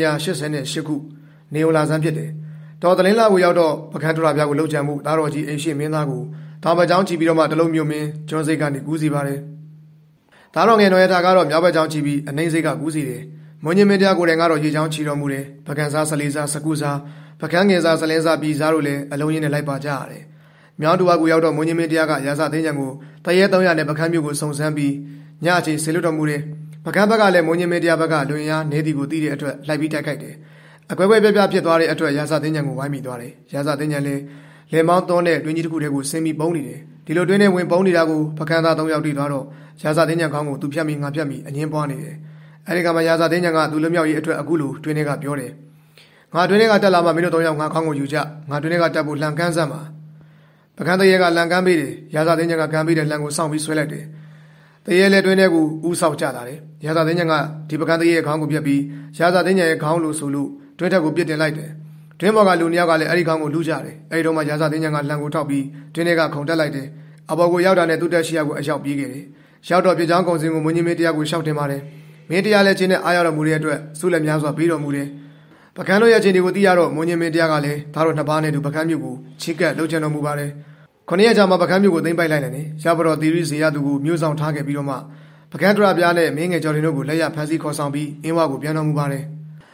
988ခုနေုံလာဆန်းဖြစ်တယ်တော်တလင်းလာကိုရောက်တော့ပကန်းတရပြားကိုလှုပ်ကြံမှုသားတော်ကြီးအိမ်ရှိမင်းသားကိုတောင်ဘက်ကျောင်းချီပြီးတော့မှတလုံးမြို့မင်းကျွန်းစိတ်ကနေကူးစီပါတယ်သားတော်ငယ်တော်ရတာကတော့မြောက်ဘက်ကျောင်းချီပြီးအနှိမ့်စိတ်ကကူးစီတယ်မွန်ကြီးမင်းတရားကိုယ်တိုင်ကတော့ရေချောင်းချီတော်မူတယ်ပကန်းစားဆလေးစားစကုစားပကန်းငယ်စားဆလင်းစားပြည်စားတို့လည်းအလုံးရင်းနဲ့လိုက်ပါကြရတယ်မြောင်းတူဝါကိုရောက်တော့မွန်ကြီးမင်းတရားကရာဇသိဉ္ဇံကိုတရဲ300နဲ့ပကန်းမြို့ကိုစုံစမ်းပြီးညအချိန်ဆေလွတ်တော်မူတယ်ပကန်းဘက်ကလည်းမွန်ကြီးမင်းတရားဘက်ကလွင်ရနေသည်ကိုသိတဲ့အတွက်လိုက်ပြီးတိုက်ခိုက်တယ်အကွဲကွဲပြားပြားဖြစ်သွားတဲ့အတွက်ရာဇသိဉ္ဇံကိုဝိုင်းမိသွားတယ်ရာဇသိဉ္ဇံလည်းလေမောင်းသွန်းတဲ့တွင်းကြီးတစ်ခုတည်းကိုဆင်းပြီးပုံနေတယ်ဒီလိုတွင်းနဲ့ဝင်ပုံနေတာကိုပကန်းသား3ယောက်တိသွားတော့ရာဇသိဉ္ဇံခေါင်းကိုသူဖြတ်မိငါဖြတ်မိအငင်းပွားနေတယ်အဲဒီကမှရာဇသိဉ္ဇံကသူလွမြောက်ရေးအတွက်အခုလိုတွင်းထဲကပြောတယ်ငါတွင်းထဲကတက်လာမှမင်းတို့3ယောက်ငါခေါင်းကိုယူကြငါတွင်းထဲကတက်ဖို့လှန်ကမ်းစမ်းပါပကန်းတရေကလှန်ကမ်းပေးတယ်ရာဇသိဉ္ဇံကကမ်းပေးတဲ့လှန်ကိုစောင့်ပြီးဆွဲလိုက်တယ်တရေလည်းတွင်းထဲကိုဥဆောက်ကြလာတယ်ရာဇသိဉ္ဇံကဒီပကန်းတရေရဲ့ခေါင်းကိုပြက်ပြီးရာဇသိဉ္ဇံရဲ့ခေါင်းလို့ဆိုလို့တွင်းထက်ကိုပြစ်တင်လိုက်တယ်တွင်းပေါ်ကလူ2ယောက်ကလည်းအဲ့ဒီခေါင်းကိုလူကြတယ်အဲ့ဒီတော့မှရာဇသိဉ္ဇံကလှန်ကိုထောက်ပြီးတွင်းထဲကခုန်တက်လိုက်တယ်အပေါ်ကိုရောက်တာနဲ့သူ့တက်ရှိရကိုအရောက်ပြေးခဲ့တယ်ရောက်တော့ပြချောင်းကုံစင်ကိုမွန်ကြီးမင်းတရားကိုရှောက်တင်ပါတယ်မင်းတရားလည်းချင်းနဲ့အားရတော်မူတဲ့အတွက်ဆုလက်များစွာပေးတော်မူတယ်ပကန်းတို့ရဲ့ချင်းတွေကိုသိရတော့မွန်ကြီးမင်းတရားကလည်းသားတို့2ပါးနဲ့တူပကန်းမြို့ကိုချီကပ်လှုပ်ချင်တော်မူပါတယ်9ရက်ကြာမှပကန်းမြို့ကိုသိမ်းပိုက်လိုက်တယ်ရပါတော့သီရိဇေယသူကိုမြို့ဆောင်ထားခဲ့ပြီးတော့မှပကန်းတရပြားနဲ့မင်းငယ်ကျော်တင်တို့ကိုလက်ရဖမ်းဆီးခေါ်ဆောင်ပြီးအင်းဝကိုပြန်တော်မူပါတယ်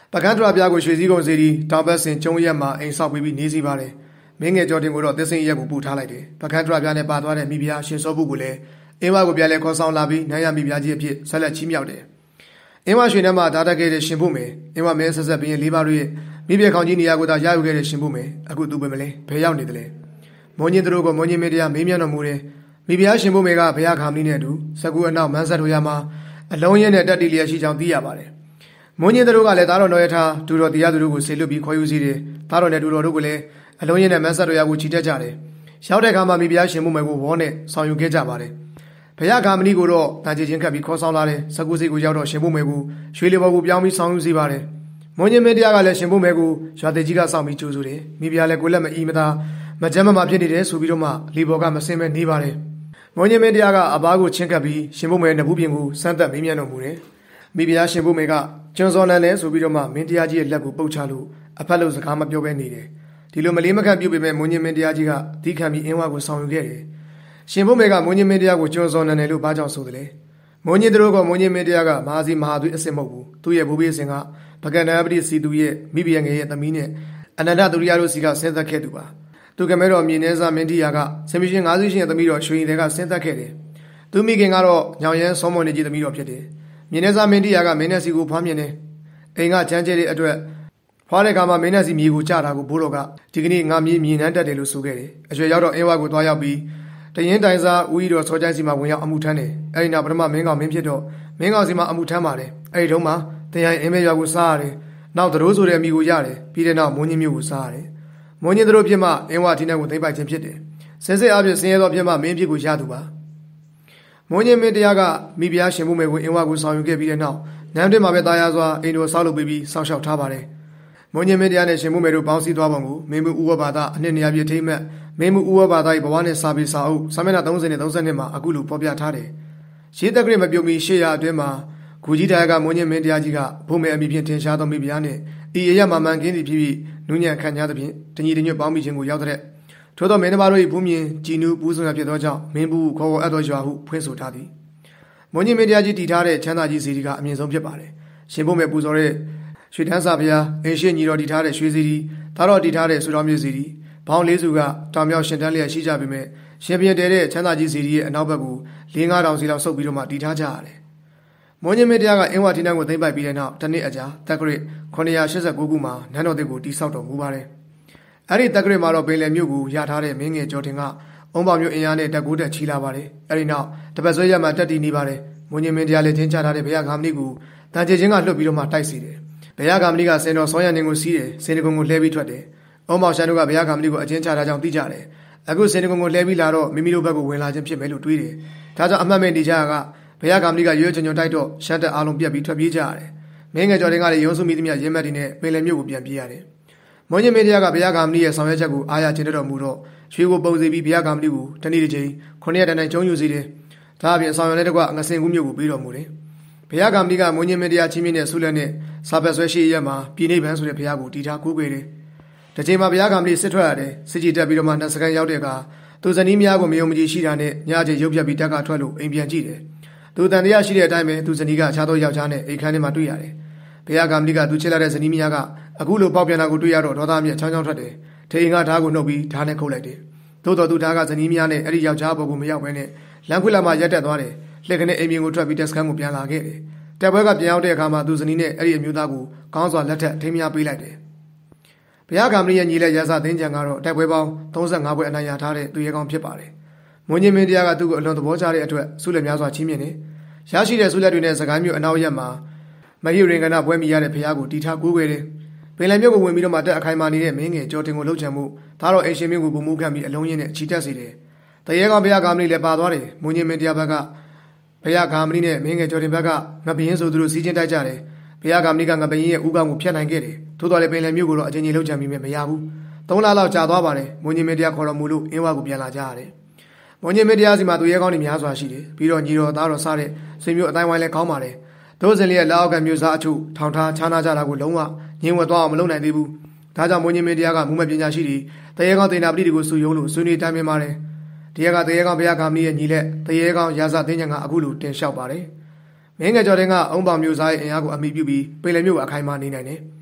ပကန်းဒရာပြကိုရွှေစည်းကုန်းစီဒီတောင်ဘက်စင်ကျုံရက်မှာအိမ်ဆောက်ပြီးနေစီပါတယ်မင်းငယ်ကျော်တင်ကိုတော့သစ်စင်ရက်ကိုပို့ထားလိုက်တယ်ပကန်းဒရာပြနဲ့ပါသွားတဲ့မိဖုရားရှင်စောဘူးကိုလည်းအင်းဝကိုပြန်လဲခေါ်ဆောင်လာပြီးနိုင်ရမိဖုရားကြီးအဖြစ်ဆက်လက်ချီးမြှောက်တယ်အင်းဝရွှေထဲမှာဓာတက်ခဲ့တဲ့ရှင်ဖို့မယ်အင်းဝမဲဆက်ဆက်ပြီးလေးပါးတို့ရဲ့မိဖုရားခေါင်းကြီးနေရာကိုသာရယူခဲ့တဲ့ရှင်ဖို့မယ်အခုသူပဲမလဲဘယ်ရောက်နေတယ်လဲမွန်ကြီးတို့ကမွန်ကြီးမင်းတရားမေးမြန်းတော်မူတယ်မိဖုရားရှင်ဖို့မယ်ကဘုရားခါမင်းနဲ့အတူစကူအနောက်မန်းဆက်တို့ရမှာအလုံးရင်းနဲ့တက်တီလျက်ရှိကြောင်းသိရပါတယ်မွန်ကြီးတို့ကလည်းသားတော်တော်ရထားဒူတော်တရားသူတို့ကိုဆေလွတ်ပြီးခေါ်ယူစီတယ်သားတော်နဲ့ဒူတော်တို့ကလည်းအလုံးရင်းနဲ့မန်းဆက်တို့ရကိုချီတက်ကြတယ်ရောက်တဲ့အခါမှာမိဖုရားရှင်ဖို့မယ်ကိုဝေါနဲ့ဆောင်ယူခဲ့ကြပါတယ်ဘုရားခါမင်းကိုတော့တန်ချေချင်းခတ်ပြီးခေါ်ဆောင်လာတယ်စကူစီကိုရောက်တော့ရှင်ဖို့မယ်ကိုရွှေလီဘော်ကိုပြောင်းပြီးဆောင်ယူစီပါတယ်မွန်ကြီးမင်းတရားကလည်းရှင်ဖို့မယ်ကိုရွာသေးကြီးကစောင့်ပြီးကြိုးဆိုတယ်မိဖုရားလည်းကိုလက်မအီမသာမကြမ်းမဖြစ်နေတယ်ဆိုပြီးတော့မှလီဘော်ကမစင်မဲ့နေပါတယ်မွန်ကြီးမင်းတရားကအဘကိုချင်းကပ်ပြီးရှင်ဖို့မယ်နဘူးပြင်ကိုစမ်းသက်မေးမြန်းတော်မူတယ်မိဖုရားရှင်ဖို့မယ်ကကျွန်းစောနန်းလဲဆိုပြီးတော့မှမင်းတရားကြီးရဲ့လက်ကိုပုတ်ချလို့အဖက်လို့စကားမပြောဘဲနေတယ်ဒီလိုမလေးမခန့်ပြုတ်ပေမဲ့မွန်ကြီးမင်းတရားကြီးကသီးခံပြီးအင်းဝကိုဆောင်ယူခဲ့တယ်ရှင်ဖို့မယ်ကမွန်ကြီးမင်းတရားကိုကျွန်းစောနန်းတယ်လို့ဘာကြောင့်ဆိုတယ်လဲမွန်ကြီးတို့ကမွန်ကြီးမင်းတရားကမဟာစီမဟာသွေးအစစ်မဟုတ်ဘူးသူ့ရဲ့ဘူဘေးစင်ကပကန္နပတိစီသူရဲ့မိဖုရားငယ်ရဲ့သမီးနဲ့အနန္တသူရိယတို့စီကဆင်းသက်ခဲ့သူပါသူကမဲတော်မြေနေစာမင်းတီယာကဆင်မရှင်50ရှင်ရဲ့သမီးတော်ရွှေရင်တွေကဆင်းသက်ခဲ့တယ်သူမိခင်ကတော့ညောင်ရမ်းစောမော်နေကြီးသမီးတော်ဖြစ်တယ်မြေနေစာမင်းတီယာကမင်းနဲ့စီကိုဖွားမြင်တယ်အိမ်ကချမ်းကျဲတဲ့အတွက်ဖွားတဲ့ခါမှာမင်းနဲ့စီမြေကိုကြတာကိုဘိုးတော်ကဒီကနေ့ငါမြေနှမ်းတက်တယ်လို့ဆိုခဲ့တယ်အရွယ်ရောက်တော့အင်းဝကိုသွားရောက်ပြီးတရင်တိုင်စာဦးကြီးတော်စောချိုင်းစီမှာဝင်ရောက်အမှုထမ်းတယ်အဲဒီနောက်ပထမမင်းကောင်မင်းဖြစ်တော့မင်းကောင်စီမှာအမှုထမ်းပါတယ်အဲဒီတုန်းမှာတရားရင်အင်းမဲရွာကိုစားရတယ်နောက်သရိုးဆိုတဲ့အမိကိုရတယ်ပြီးတဲ့နောက်မွန်းကြီးမျိုးကိုစားရတယ်မွန်းကြီးတို့ဖြစ်မှအင်းဝထင်းတဲ့ကိုသိမ့်ပိုက်ခြင်းဖြစ်တယ်ဆဲဆဲအပြည့်ဆင်းရဲသောဖြစ်မှမင်းဖြစ်ကိုရသူပါမွန်းကြီးမင်းတရားကမိဖုရားရှင်ဖို့မယ်ကိုအင်းဝကိုဆောင်ယူခဲ့ပြီးတဲ့နောက်နန်းတွင်မှာပဲတာယာစွာအိမ်တော်ဆောက်လုပ်ပြီးစောင့်ရှောက်ထားပါတယ်မွန်းကြီးမင်းတရားနဲ့ရှင်ဖို့မယ်တို့ပေါင်းစည်းသွားပုံကိုမင်းမှုဥဝဘာသာအနှစ်နေရာပြည့်ထိမ့်မဲ့မင်းမှုဥဝဘာသာ၏ဘဝနဲ့စာပေစာအုပ်စာမျက်နှာ30နဲ့32မှာအခုလိုဖော်ပြထားတယ်ရေးတက်ကလေးမပြုံမီ800အတွင်းမှာဂူကြီးတရားကမွန်းကြီးမင်းတရားကြီးကဘုံမဲအမိဖြင့်ထင်ရှားသောမိဖုရားနဲ့ဤအရမမှန်ကင်းသည်ဖြစ်ပြီးနူးညံ့ခန့်ညားသဖြင့်တညီတညွတ်ပေါင်းမိခြင်းကိုရောက်တဲ့ထို့သောမင်းတစ်ပါးတို့၏ဘုံမြင်ကြည်နူးပူးဆုံရဖြစ်သောကြောင့်မင်းဘူးခေါ်အပ်သောရွာဟုဖွင့်ဆိုထားသည်မွန်းကြီးမင်းတရားကြီးတည်ထားတဲ့ချမ်းသာကြီးစီဒီကအမြင့်ဆုံးဖြစ်ပါတယ်ရှင်ဘုံမဲပူဇော်တဲ့ရွှေတန်းစာဘုရားအင်းရှိညီတော်တည်ထားတဲ့ရွှေစီဒီသာတော်တည်ထားတဲ့ဆူတော်မျိုးစီဒီဘောင်းလေးစုကတောင်မြောက်ရှင်တန်းလျက်ရှိကြပေမဲ့ရှင်ပြန်တဲတဲ့ချမ်းသာကြီးစီဒီရဲ့အနောက်ဘက်ကို4-5တောင်စီလောက်ဆုပ်ပြီးတော့မှတည်ထားကြရတယ်မွန်ကြီးမင်းတရားကအင်းဝထင်းတန်းကိုသိမ့်ပိုက်ပြီးတဲ့နောက်တစ်နှစ်အကြာတက်ကရစ်989ခုမှာနန်းတော်သစ်ကိုတိဆောက်တော်မူပါတယ်။အဲ့ဒီတက်ကရစ်မှာတော့ပင်လယ်မြို့ကိုရထားတဲ့မင်းငယ်ကျော်တင်ကအုံပေါမျိုးအင်အားနဲ့တက်ကိုတက်ချီလာပါတယ်။အဲ့ဒီနောက်တပတ်ဆွဲရမှတက်တည်နေပါတယ်။မွန်ကြီးမင်းတရားလည်းထင်းချထားတဲ့ဘုရားဂါမဏိကိုတန်ချေချင်းကလှုပ်ပြီးတော့မှတိုက်စီတယ်။ဘုရားဂါမဏိကစင်တော်ဆောင်းရံနေကိုစီးတယ်။စင်တကုံကိုလှဲပြီးထွက်တယ်။အုံပေါရှန်တို့ကဘုရားဂါမဏိကိုအချင်းချတာကြောင့်သိကြတယ်။အခုစင်တကုံကိုလှဲပြီးလာတော့မိမိတို့ဘက်ကိုဝင်လာခြင်းဖြစ်မယ်လို့တွေးတယ်။ဒါကြောင့်အမှတ်မဲ့နေကြကဘုရားကမဏိကရွေးချွန်ချွန်တိုက်တော့ရှမ်းတက်အားလုံးပြက်ပြီးထွက်ပြေးကြရတယ်။မင်းငယ်ကျော်တင်ကလည်းရုံးစုမိသမျှရင်းမက်တွေနဲ့ပင်လယ်မြို့ကိုပြန်ပြေးရတယ်။မွန်ကြီးမင်းတရားကဘုရားကမဏိရဲ့ဆောင်ရွက်ချက်ကိုအားရခြင်းတော်မူတော့ရွှေကိုပုံစီပြီးဘုရားကမဏိကိုတနေ့တစ်ချိန်9ရက်တန်တိုင်းကျုံယူစီတယ်။ဒါအပြင်ဆောင်ရွက်တဲ့ကွငစင်ကူးမြို့ကိုပြီးတော်မူတယ်။ဘုရားကမဏိကမွန်ကြီးမင်းတရားချင်းမြင့်တဲ့ဆုလက်နဲ့စာပတ်ဆွဲရှိရက်မှာပြည်နေပန်းဆိုတဲ့ဘုရားကိုတီထားကူးပေတယ်။တစ်ချိန်မှာဘုရားကမဏိစစ်ထွက်ရတယ်။စစ်ကြည်တက်ပြီးတော့မှ2စက္ကန့်ရောက်တဲ့အခါသူဇနီးမယားကိုမယုံမကြည်ရှိတာနဲ့ညချင်းရုပ်ပြတ်ပြီးတက်ကထွက်လို့အိမ်ပြန်ကြည့်တယ်။သူတန်တရားရှိတဲ့အတိုင်းပဲသူဇနီးကအခြားသောယောက်ျားနဲ့အိမ်ခန်းထဲမှာတွေ့ရတယ်။ဘုရားကမဏိကသူချစ်လာတဲ့ဇနီးမယားကအခုလိုပေါက်ပြန်တာကိုတွေ့ရတော့ဒေါသမြက်ချောင်းချောင်းထွက်တယ်။ထိန်ကဓာတ်ကိုနှုတ်ပြီးဓာတ်နဲ့ခုတ်လိုက်တယ်။သို့တော်သူဓာတ်ကဇနီးမယားနဲ့အဲ့ဒီယောက်ျားဘော်ကိုမရောက်ဘဲနဲ့လမ်းခွေလာမှရက်တက်သွားတယ်။လက်ကနေအိမ်ပြင်ကိုထွက်ပြီးတက်စကန်ကိုပြန်လာခဲ့တယ်။တက်ပွဲကပြန်ရောက်တဲ့အခါမှာသူဇနီးနဲ့အဲ့ဒီအမျိုးသားကိုကောင်းစွာလက်ထက်ထိမ်းမြားပေးလိုက်တယ်။ဘုရားကမဏိရဲ့ညီလက်ရစသိန်းချံကတော့တက်ပွဲပေါင်း35ပွဲအနိုင်ရထားတဲ့သူရဲကောင်းဖြစ်ပါတယ်။မွန်ကြီးမင်းတရားကသူ့ကိုအလွန်သဘောကျတဲ့အတွက်ဆုလက်များစွာချီးမြှင့်တယ်။ရရှိတဲ့ဆုလက်တွေနဲ့စကိုင်းမြို့အနောက်ရက်မှာမဟိရင်ကနာပွဲမိရတဲ့ဘုရားကိုတီထားကိုးခဲ့တယ်။ပင်လယ်မြို့ကိုဝင်ပြီးတော့မှတက်အခိုင်မာနေတဲ့မင်းငယ်ကျော်တင်ကိုလှုပ်ချံမှုဒါတော့အိမ်ရှင်မင်းကိုပုံမှုခံပြီးအလုံးရင်းနဲ့ချီတက်စေတယ်။တရေကောင်ဘုရားကမဏိလည်းပါသွားတယ်။မွန်ကြီးမင်းတရားဘက်ကဘုရားကမဏိနဲ့မင်းငယ်ကျော်တင်ဘက်ကငပင်းဆိုသူတို့စီးချင်းတိုက်ကြတယ်။ဘုရားကမဏိကငပင်းရဲ့ဥကောင်းကိုဖျက်နိုင်ခဲ့တယ်။သို့တော်လည်းပင်လယ်မြို့ကိုတော့အချင်းချင်းလှုပ်ချံပြီးမရဘူး။3လလောက်ကြာသွားပါတယ်။မွန်ကြီးမင်းတရားခေါ်တော်မူလို့အင်းဝကိုပြန်လာကြရတယ်။မွန်ကြီးမင်းတရားစီမှာသူရဲကောင်းတွေများစွာရှိတယ်။ပြီးတော့ညီတော်သားတော်စားတဲ့ဆွေမျိုးအတိုင်းဝိုင်းလည်းကောင်းပါတယ်။တို့စင်လေးရဲ့လက်အောက်ကမျိုးစားအချို့ထောင်ထားခြားနာကြတာကိုလုံးဝငြင်းဝတ်သွားအောင်မလုပ်နိုင်သေးဘူး။ဒါကြောင့်မွန်ကြီးမင်းတရားကမူမပညာရှိတွေတရေကောင်းတင်နာပတိတွေကိုစုယုံလို့ဆွေးနွေးတိုင်းမြင်ပါတယ်။တရားကတရေကောင်းဘုရားကမဏိရဲ့ညီလက်တရေကောင်းရာဇသင်းချံကအခုလိုတင်လျှောက်ပါတယ်။မင်းငယ်ကျော်တင်ကအုံပေါမျိုးစားရဲ့အင်အားကိုအမိပြုပြီးပင်လယ်မြို့ကအခိုင်အမာနေနိုင်တယ်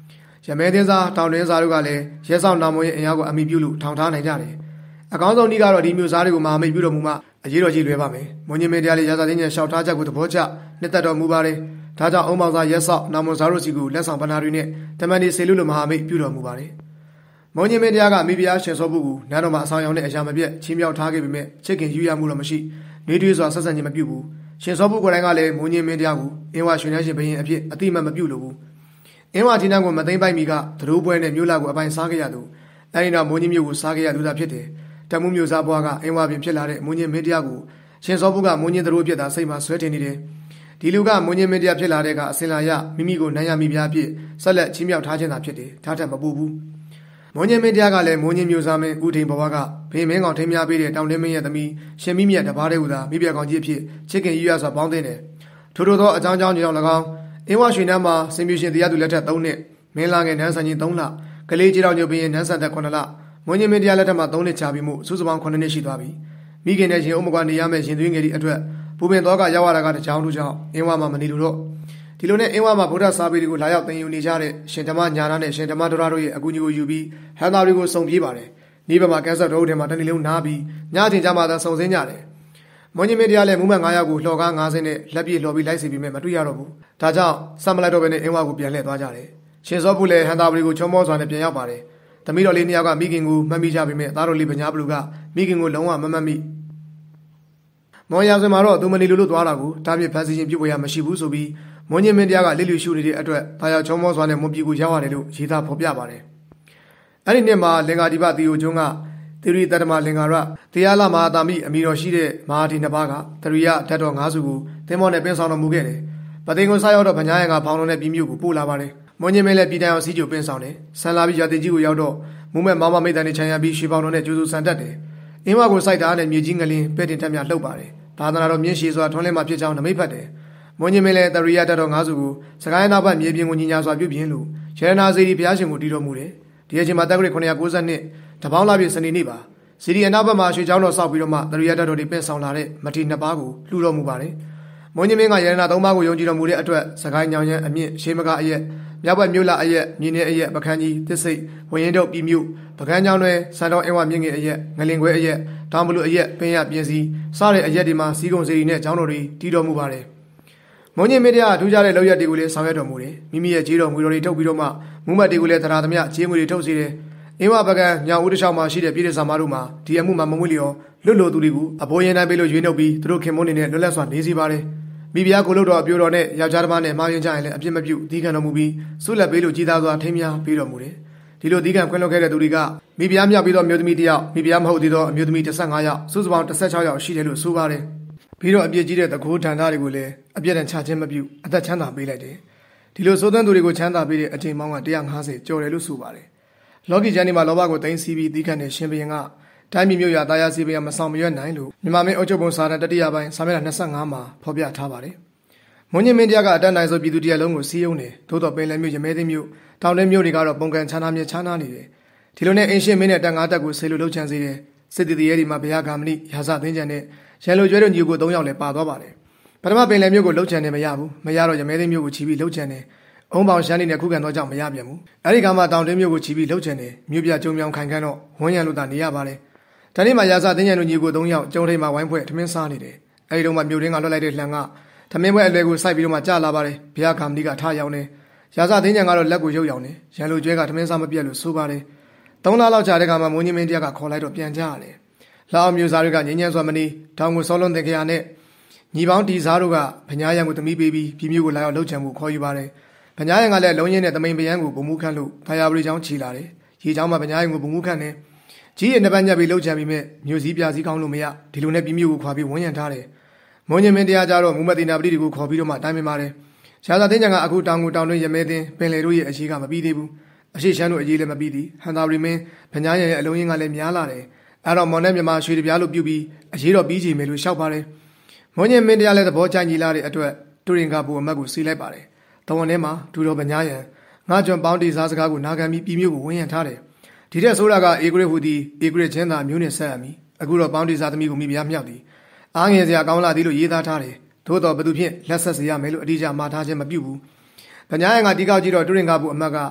ရမဲသင်းစားတောင်တွင်းစားတို့ကလည်းရဲဆောင်နာမွေးအင်အားကိုအမိပြုလို့ထောင်ထားနိုင်ကြတယ်အကောင်းဆုံးနည်းကတော့ဒီမျိုးစားတွေကိုမဟာမိတ်ပြုတော်မူမှအရေးတော်ကြီးလွယ်ပါမယ်မွန်ညင်မင်းတရားလေးရာဇာသိန်းကျန်လျှောက်ထားချက်ကိုသဘောကျနှစ်သက်တော်မူပါတယ်ဒါကြောင့်အုံမောင်စားရဲဆောင်နာမွန်စားတို့စီကိုလက်ဆောင်ပဏာတွေနဲ့တမန်ဒီဆေလူလိုမဟာမိတ်ပြုတော်မူပါတယ်မွန်ညင်မင်းတရားကမိဖုရားရှင်စောဖို့ကိုနန်းတော်မှာအဆောင်ရောင်နဲ့အရာမပြတ်ချင်းမြောက်ထားခဲ့ပေမဲ့ချစ်ခင်ယူရမှုတော့မရှိနှွေးထွေးစွာဆက်ဆံခြင်းမပြုဘူးရှင်စောဖို့ကိုယ်တိုင်ကလည်းမွန်ညင်မင်းတရားကိုအင်းဝရွှေနှန်းရှင်ဘရင်အဖြစ်အတိမတ်မပြုလို့ဘူးအင်းဝဒီနန်းကိုမသိမ့်ပိုက်မီကသတို့ပွဲနဲ့မြို့လာကိုအပိုင်စားခဲ့ရသူအဲဒီနောက်မွန်ညင်မြို့ကိုစားခဲ့ရသူသာဖြစ်တယ်တမှုမျိုးစားဘွားကအင်းဝပြင်ဖြစ်လာတဲ့မွန်ညင်မင်းတရားကိုရှင်စောဖို့ကမွန်ညင်သတို့ဖြစ်တာစိတ်မှာဆွဲတင်နေတယ်ဒီလူကမွန်ညင်မင်းတရားဖြစ်လာတဲ့ကအစင်လာရမိမိကိုနိုင်ရမိပြားဖြစ်ဆက်လက်ချင်းမြောက်ထားခြင်းသာဖြစ်တယ်ထားထက်မပူဘူးမွန်ညင်မင်းတရားကလည်းမွန်ညင်မျိုးစားမင်းဦးထိန်ဘဝကဖေမင်းကောင်ထိမ်းများပေးတဲ့တောင်တင်းမင်းရဲ့သမီးရှင်မိမြတ်တပါးတဲ့ဟူသာမိပြကောင်ကြီးဖြစ်ချစ်ခင်ယူရစွာပေါင်းတဲ့တယ်ထို့သောအကြောင်းကြောင့်၎င်းအင်းဝရွှေနန်းမှာစင်ပြူရှင်တရားသူလက်ထက်3နှစ်မင်းလာငယ်နန်းဆန်ကြီး3လကလေးကြီးတော်ညို့ဘင်းနန်းဆန်သက်9လမွန်ညင်မင်းတရားလက်ထက်မှာ3နှစ်ချပြီးမှုစုစုပေါင်း9နှစ်ရှိသွားပြီမိခင်နဲ့ရှင်အုံမကွာနေရမယ့်ရှင်သွေးငယ်ဒီအတွက်ပူပင်တော့ကရောက်ရတာကတကြောင်တို့ကြောင့်အင်းဝမှာမနေလို့တော့ဒီလိုနဲ့အင်းဝမှာဗုဒ္ဓစာပေတွေကိုလာရောက်သင်ယူနေကြတဲ့ရှင်ဓမ္မညာနာနဲ့ရှင်ဓမ္မဒရတို့ရဲ့အကူအညီကိုယူပြီးဟန်သာတွေကိုစုံပြေးပါတယ်။ဒီဘက်မှာကက်ဆက်တို့ထဲမှာတနေ့လုံးနားပြီးညအချိန်ကျမှသာစုံစင်းကြတယ်။မွန်ညင်မင်းတရားလည်းမူးမတ်9ယောက်ကိုလှော်ကား9ဆင်းနဲ့လက်ပြေလှော်ပြီးလိုက်စီပြီးမှမတွေ့ရတော့ဘူး။ဒါကြောင့်စမလိုက်တော့ဘဲနဲ့အင်းဝကိုပြန်လှည့်သွားကြတယ်။ရှင်စောဖူလည်းဟန်သာတွေကိုချုံမောစွာနဲ့ပြန်ရောက်ပါတယ်။သမီးတော်လေး2ယောက်ကမိခင်ကိုမှတ်မိကြပေမဲ့သားတော်လေးပညာဘလူကမိခင်ကိုလုံးဝမမှတ်မိမော်ရစင်မှာတော့သူမနေလို့သွားတာကိုဒါပြဖန်စီခြင်းပြုတ်ရမရှိဘူးဆိုပြီးမွန်ညင်မင်းတရားကလစ်လျူရှုနေတဲ့အတွက်တာယာချုံမောစွာနဲ့မွန်ပြည်ကိုရောက်ရတယ်လို့ရေးသားဖော်ပြပါတယ်။အဲ့ဒီနှစ်မှာလင်္ကာဒီပသီယိုကျွန်းကသီရိတတ္တမလင်္ကာရတရားလာမဟာတာမိအမိတော်ရှိတဲ့မဟာဒီနှစ်ပါးကတရိယဓာတ်တော်9စုကိုသင်္ဘောနဲ့ပင်းဆောင်တော်မူခဲ့တယ်။ပသိမ်ကိုစားရောက်တော့ဗညာရံကဖောင်းလုံးနဲ့ပြည်မြို့ကိုပို့လာပါတယ်။မွန်ညင်မင်းလည်းပြည်တိုင်အောင်စီးကြိုပင်းဆောင်တယ်။ဆန်လာပြီးရာတိကြီးကိုရောက်တော့မူမဲ့မောင်မမိတ်တန်နဲ့ခြံရံပြီးရွှေပေါင်တော်နဲ့ကျိုးစုဆန်တက်တယ်။အင်းဝကိုစိုက်တာနဲ့မြေကြီးငလင်းပဲ့တင်တက်မြလှုပ်ပါတယ်။သာသနာတော်မြင့်ရှည်စွာထွန်းလင်းမှဖြစ်ကြောင်းနမိတ်ဖတ်တယ်။မွန်ညင်မင်းလည်းတရိယဓာတ်တော်9စုကိုစကိုင်းနောက်ဘက်မြေပြင်ကိုညီညာစွာပြုပြင်လို့ရတနာစီရီဘုရားရှင်ကိုတည်တော်မူတယ်။ဒီအချိန်မှာတက္ကရာ992တပေါင်းလာပြည့်စနေနေ့ပါ။စီရီအနောက်ဘက်မှာရွှေချောင်းတော်ဆောက်ပြီးတော့မှတရိယဓာတ်တော်တွေပင့်ဆောင်လာတဲ့မထေ2ပါးကိုလှူတော်မူပါတယ်။မွန်ညင်မင်းကရတနာ3ပါးကိုယုံကြည်တော်မူတဲ့အတွက်စကိုင်းညောင်ရံအမြင့်ရှေးမကအရက်မြောက်ဘက်မြို့လာအရက်မြင်းနေအရက်ပကန်းကြီးတစ်စိတ်ဝရင်တို့ပြည်မြို့ပကန်းကျောင်းတွင်စံတော်အင်းဝမြင့်ငယ်အရက်ငလင်ခွဲအရက်တောင်ဘလူအရက်ပင်ရပြင်းစီစတဲ့အရက်တွေမှာစီကုံစီရီနဲ့ကျောင်းတော်တွေတည်တော်မူပါတယ်။မွန်ညင်မင်းတရားထူးခြားတဲ့လောက်ရက်တွေကိုလည်းဆောင်ရွက်တော်မူတယ်။မိမိရဲ့ကြေးတော်ငွေတော်တွေထုတ်ပြီးတော့မှမူမတ်တွေကိုလည်းတရားသမျှကြေးငွေတွေထုတ်စေတယ်။အင်းဝပကန်းညောင်ဦးတစ်ချောင်းမှာရှိတဲ့ပြည်ထောင်စာမတို့မှာဒီအမှုမှာမမွေးလျော်လွတ်လို့သူတွေကိုအပေါ်ရင်တိုင်းပေးလို့ရွေးနှုတ်ပြီးသူတို့ခင်မွန်းနေနဲ့လွတ်လပ်စွာနေစီပါတယ်။မိဖုရားကိုလို့တော်အပြိုတော်နဲ့ယောက်ျားတစ်ပါးနဲ့မှားယွင်းကြရင်လည်းအပြစ်မပြုသီးခံတော်မူပြီးဆုလက်ပေးလို့ကြီးသားစွာထိမ်းမြားပေးတော်မူတယ်။ဒီလိုသီးခံခွင့်လွှတ်ခဲ့တဲ့သူတွေကမိဖုရားမြောက်ပြီးတော့မျိုးသမီး1ယောက်မိဖုရားမဟုတ်သေးသောအမျိုးသမီး15ယောက်စုစုပေါင်း16ယောက်ရှိတယ်လို့ဆိုပါတယ်။ပြီးတော့အပြစ်ကြီးတဲ့တကူဌာနတွေကိုလည်းအပြစ်ဒဏ်ချခြင်းမပြုအသက်ချမ်းသာပေးလိုက်တယ်။ဒီလိုစိုးသွမ်းသူတွေကိုချမ်းသာပေးတဲ့အချိန်ပေါင်းက150ကျော်တယ်လို့ဆိုပါတယ်။လောကီကျမ်းဒီမှာလောဘကိုသိမ်းဆည်းပြီးသီးခံတဲ့ရှင်ဘုရင်ကတိုင်းပြည်မြို့ရတာယာစီပင်မဆောင်မရွက်နိုင်လို့မြန်မာမင်းအုပ်ချုပ်ပုံစာတန်တတိယပိုင်းစာမျက်နှာ25မှာဖော်ပြထားပါတယ်။မွန်ညင်မင်းတရားကအတန်းနိုင်ဆိုပြည်သူတရားလုံးကိုစီးယုံတယ်သို့တော်ပင်လယ်မြို့ရမဲသိမ်းမြို့တောင်တဲမြို့တွေကတော့ပုံကန်ချာနာမြေချာနာနေတယ်ဒီလိုနဲ့အင်းရှင်းမင်းနဲ့တန်9တက်ကိုဆေလိုလှုပ်ချန်စေတယ်စစ်တီတရေဒီမှာဘုရားဂါမဏိရာဇသင်းကျန်နဲ့ရန်လိုကျွဲတို့ညီကို3ယောက်လည်းပါသွားပါတယ်ပထမပင်လယ်မြို့ကိုလှုပ်ချန်နေမရဘူးမရတော့ရမဲသိမ်းမြို့ကိုချီပြီးလှုပ်ချန်တယ်အုံပေါင်ရှမ်းနေနဲ့ခုခံတော့ကြောင့်မရပြန်ဘူးအဲဒီကမှတောင်တဲမြို့ကိုချီပြီးလှုပ်ချန်တယ်မြို့ပြကျုံမြောင်ခိုင်ခန့်တော့ဝန်းရံလို့သာနေရပါတယ်တနေ့မှာရာဇသင်းကျန်တို့ညီကို3ယောက်ကျုံထိန်မှာဝိုင်းဖွဲ့ထမင်းစားနေတယ်အဲဒီတော့မှမြို့ရင်းကလွတ်လိုက်တဲ့လှန်ကထမင်းပွဲအလွယ်ကိုစိုက်ပြီးတော့မှကြာလာပါတယ်ဘုရားဂါမဏိကထားရောင်းတယ်ရာဇသင်းကျန်ကတော့လက်ကိုရုပ်ရောင်တယ်ရန်လိုကျွဲကထမင်းစားမပြတ်လို့ဆိုပါတယ်3လလောက်ကြာတဲ့ခါမှာမွန်ညင်မင်းတရားကခေါ်လိုက်တော့ပြန်ကြရတယ်လာအောင်မျိုးစားတွေကငင်းညံစွာမနေတောင်ကိုစောလွန်တဲ့ခရနဲ့ညီပေါင်းတီစားတို့ကဗညာရံကိုသမီးပေးပြီးပြည်မျိုးကိုလာရောက်လှုပ်ချံမှုခေါ်ယူပါတယ်ဗညာရံကလည်းလုံးရင်းနဲ့တမိန်ပယံကိုဗမှုခန့်လို့ဖယားပရိချောင်းချီလာတယ်ရေချောင်းမှာဗညာရံကိုဗမှုခန့်တယ်ကြီးရဲ့နှစ်ပတ်ညက်ပြီးလှုပ်ချံပြီးမဲ့မျိုးစည်းပြစည်းကောင်းလို့မရဒီလိုနဲ့ပြည်မျိုးကိုခွာပြီးဝန်းရံထားတယ်မွန်ညင်မင်းတရားကြတော့မူမတိနာပတိတွေကိုခေါ်ပြီးတော့မှတိုင်းပင်ပါတယ်ရာဇသင်းကျန်ကအခုတောင်ကိုတောင်တွင်းရမဲသိန်းပင်လေတို့ရဲ့အရှိကမပြီးသေးဘူးအရှိရှမ်းတို့အရေးလည်းမပြီးသေးဟန်သာရီမင်းဗညာရံရဲ့အလုံးရင်းကလည်းများလာတယ်အဲ့တော့မော်နဲ့မြန်မာရွှေတပြားလို့ပြုပြီးအရေးတော့ပြီးချိန်မယ်လို့ရှောက်ပါတယ်မွန်ညင်မင်းတရားလည်းသဘောကျညီလာတဲ့အတွက်တူရင်ကဘူအမတ်ကိုစီးလိုက်ပါတယ်တဝန်ထဲမှာဒူတော်ဗညာရံငါကြွန်ပေါင်းတီစားစကားကိုနာခံပြီးပြည်မျိုးကိုဝန်းရံထားတယ်ဒီတဲ့ဆိုတာကအေဂရစ်ဟူသည်အေဂရစ်ချင်းသာမျိုးနဲ့ဆက်ရမည်အခုတော့ပေါင်းတီစားသမီးကိုမိဖုရားမြောက်သည်အားငယ်စရာကောင်းလာသည်လို့ရေးသားထားတယ်သို့တော်ဘသူဖြင့်လက်ဆက်စေရမယ်လို့အတိအကျမှားထားခြင်းမပြုဘူးဗညာရံကတီကောက်ကြည့်တော့တူရင်ကဘူအမတ်က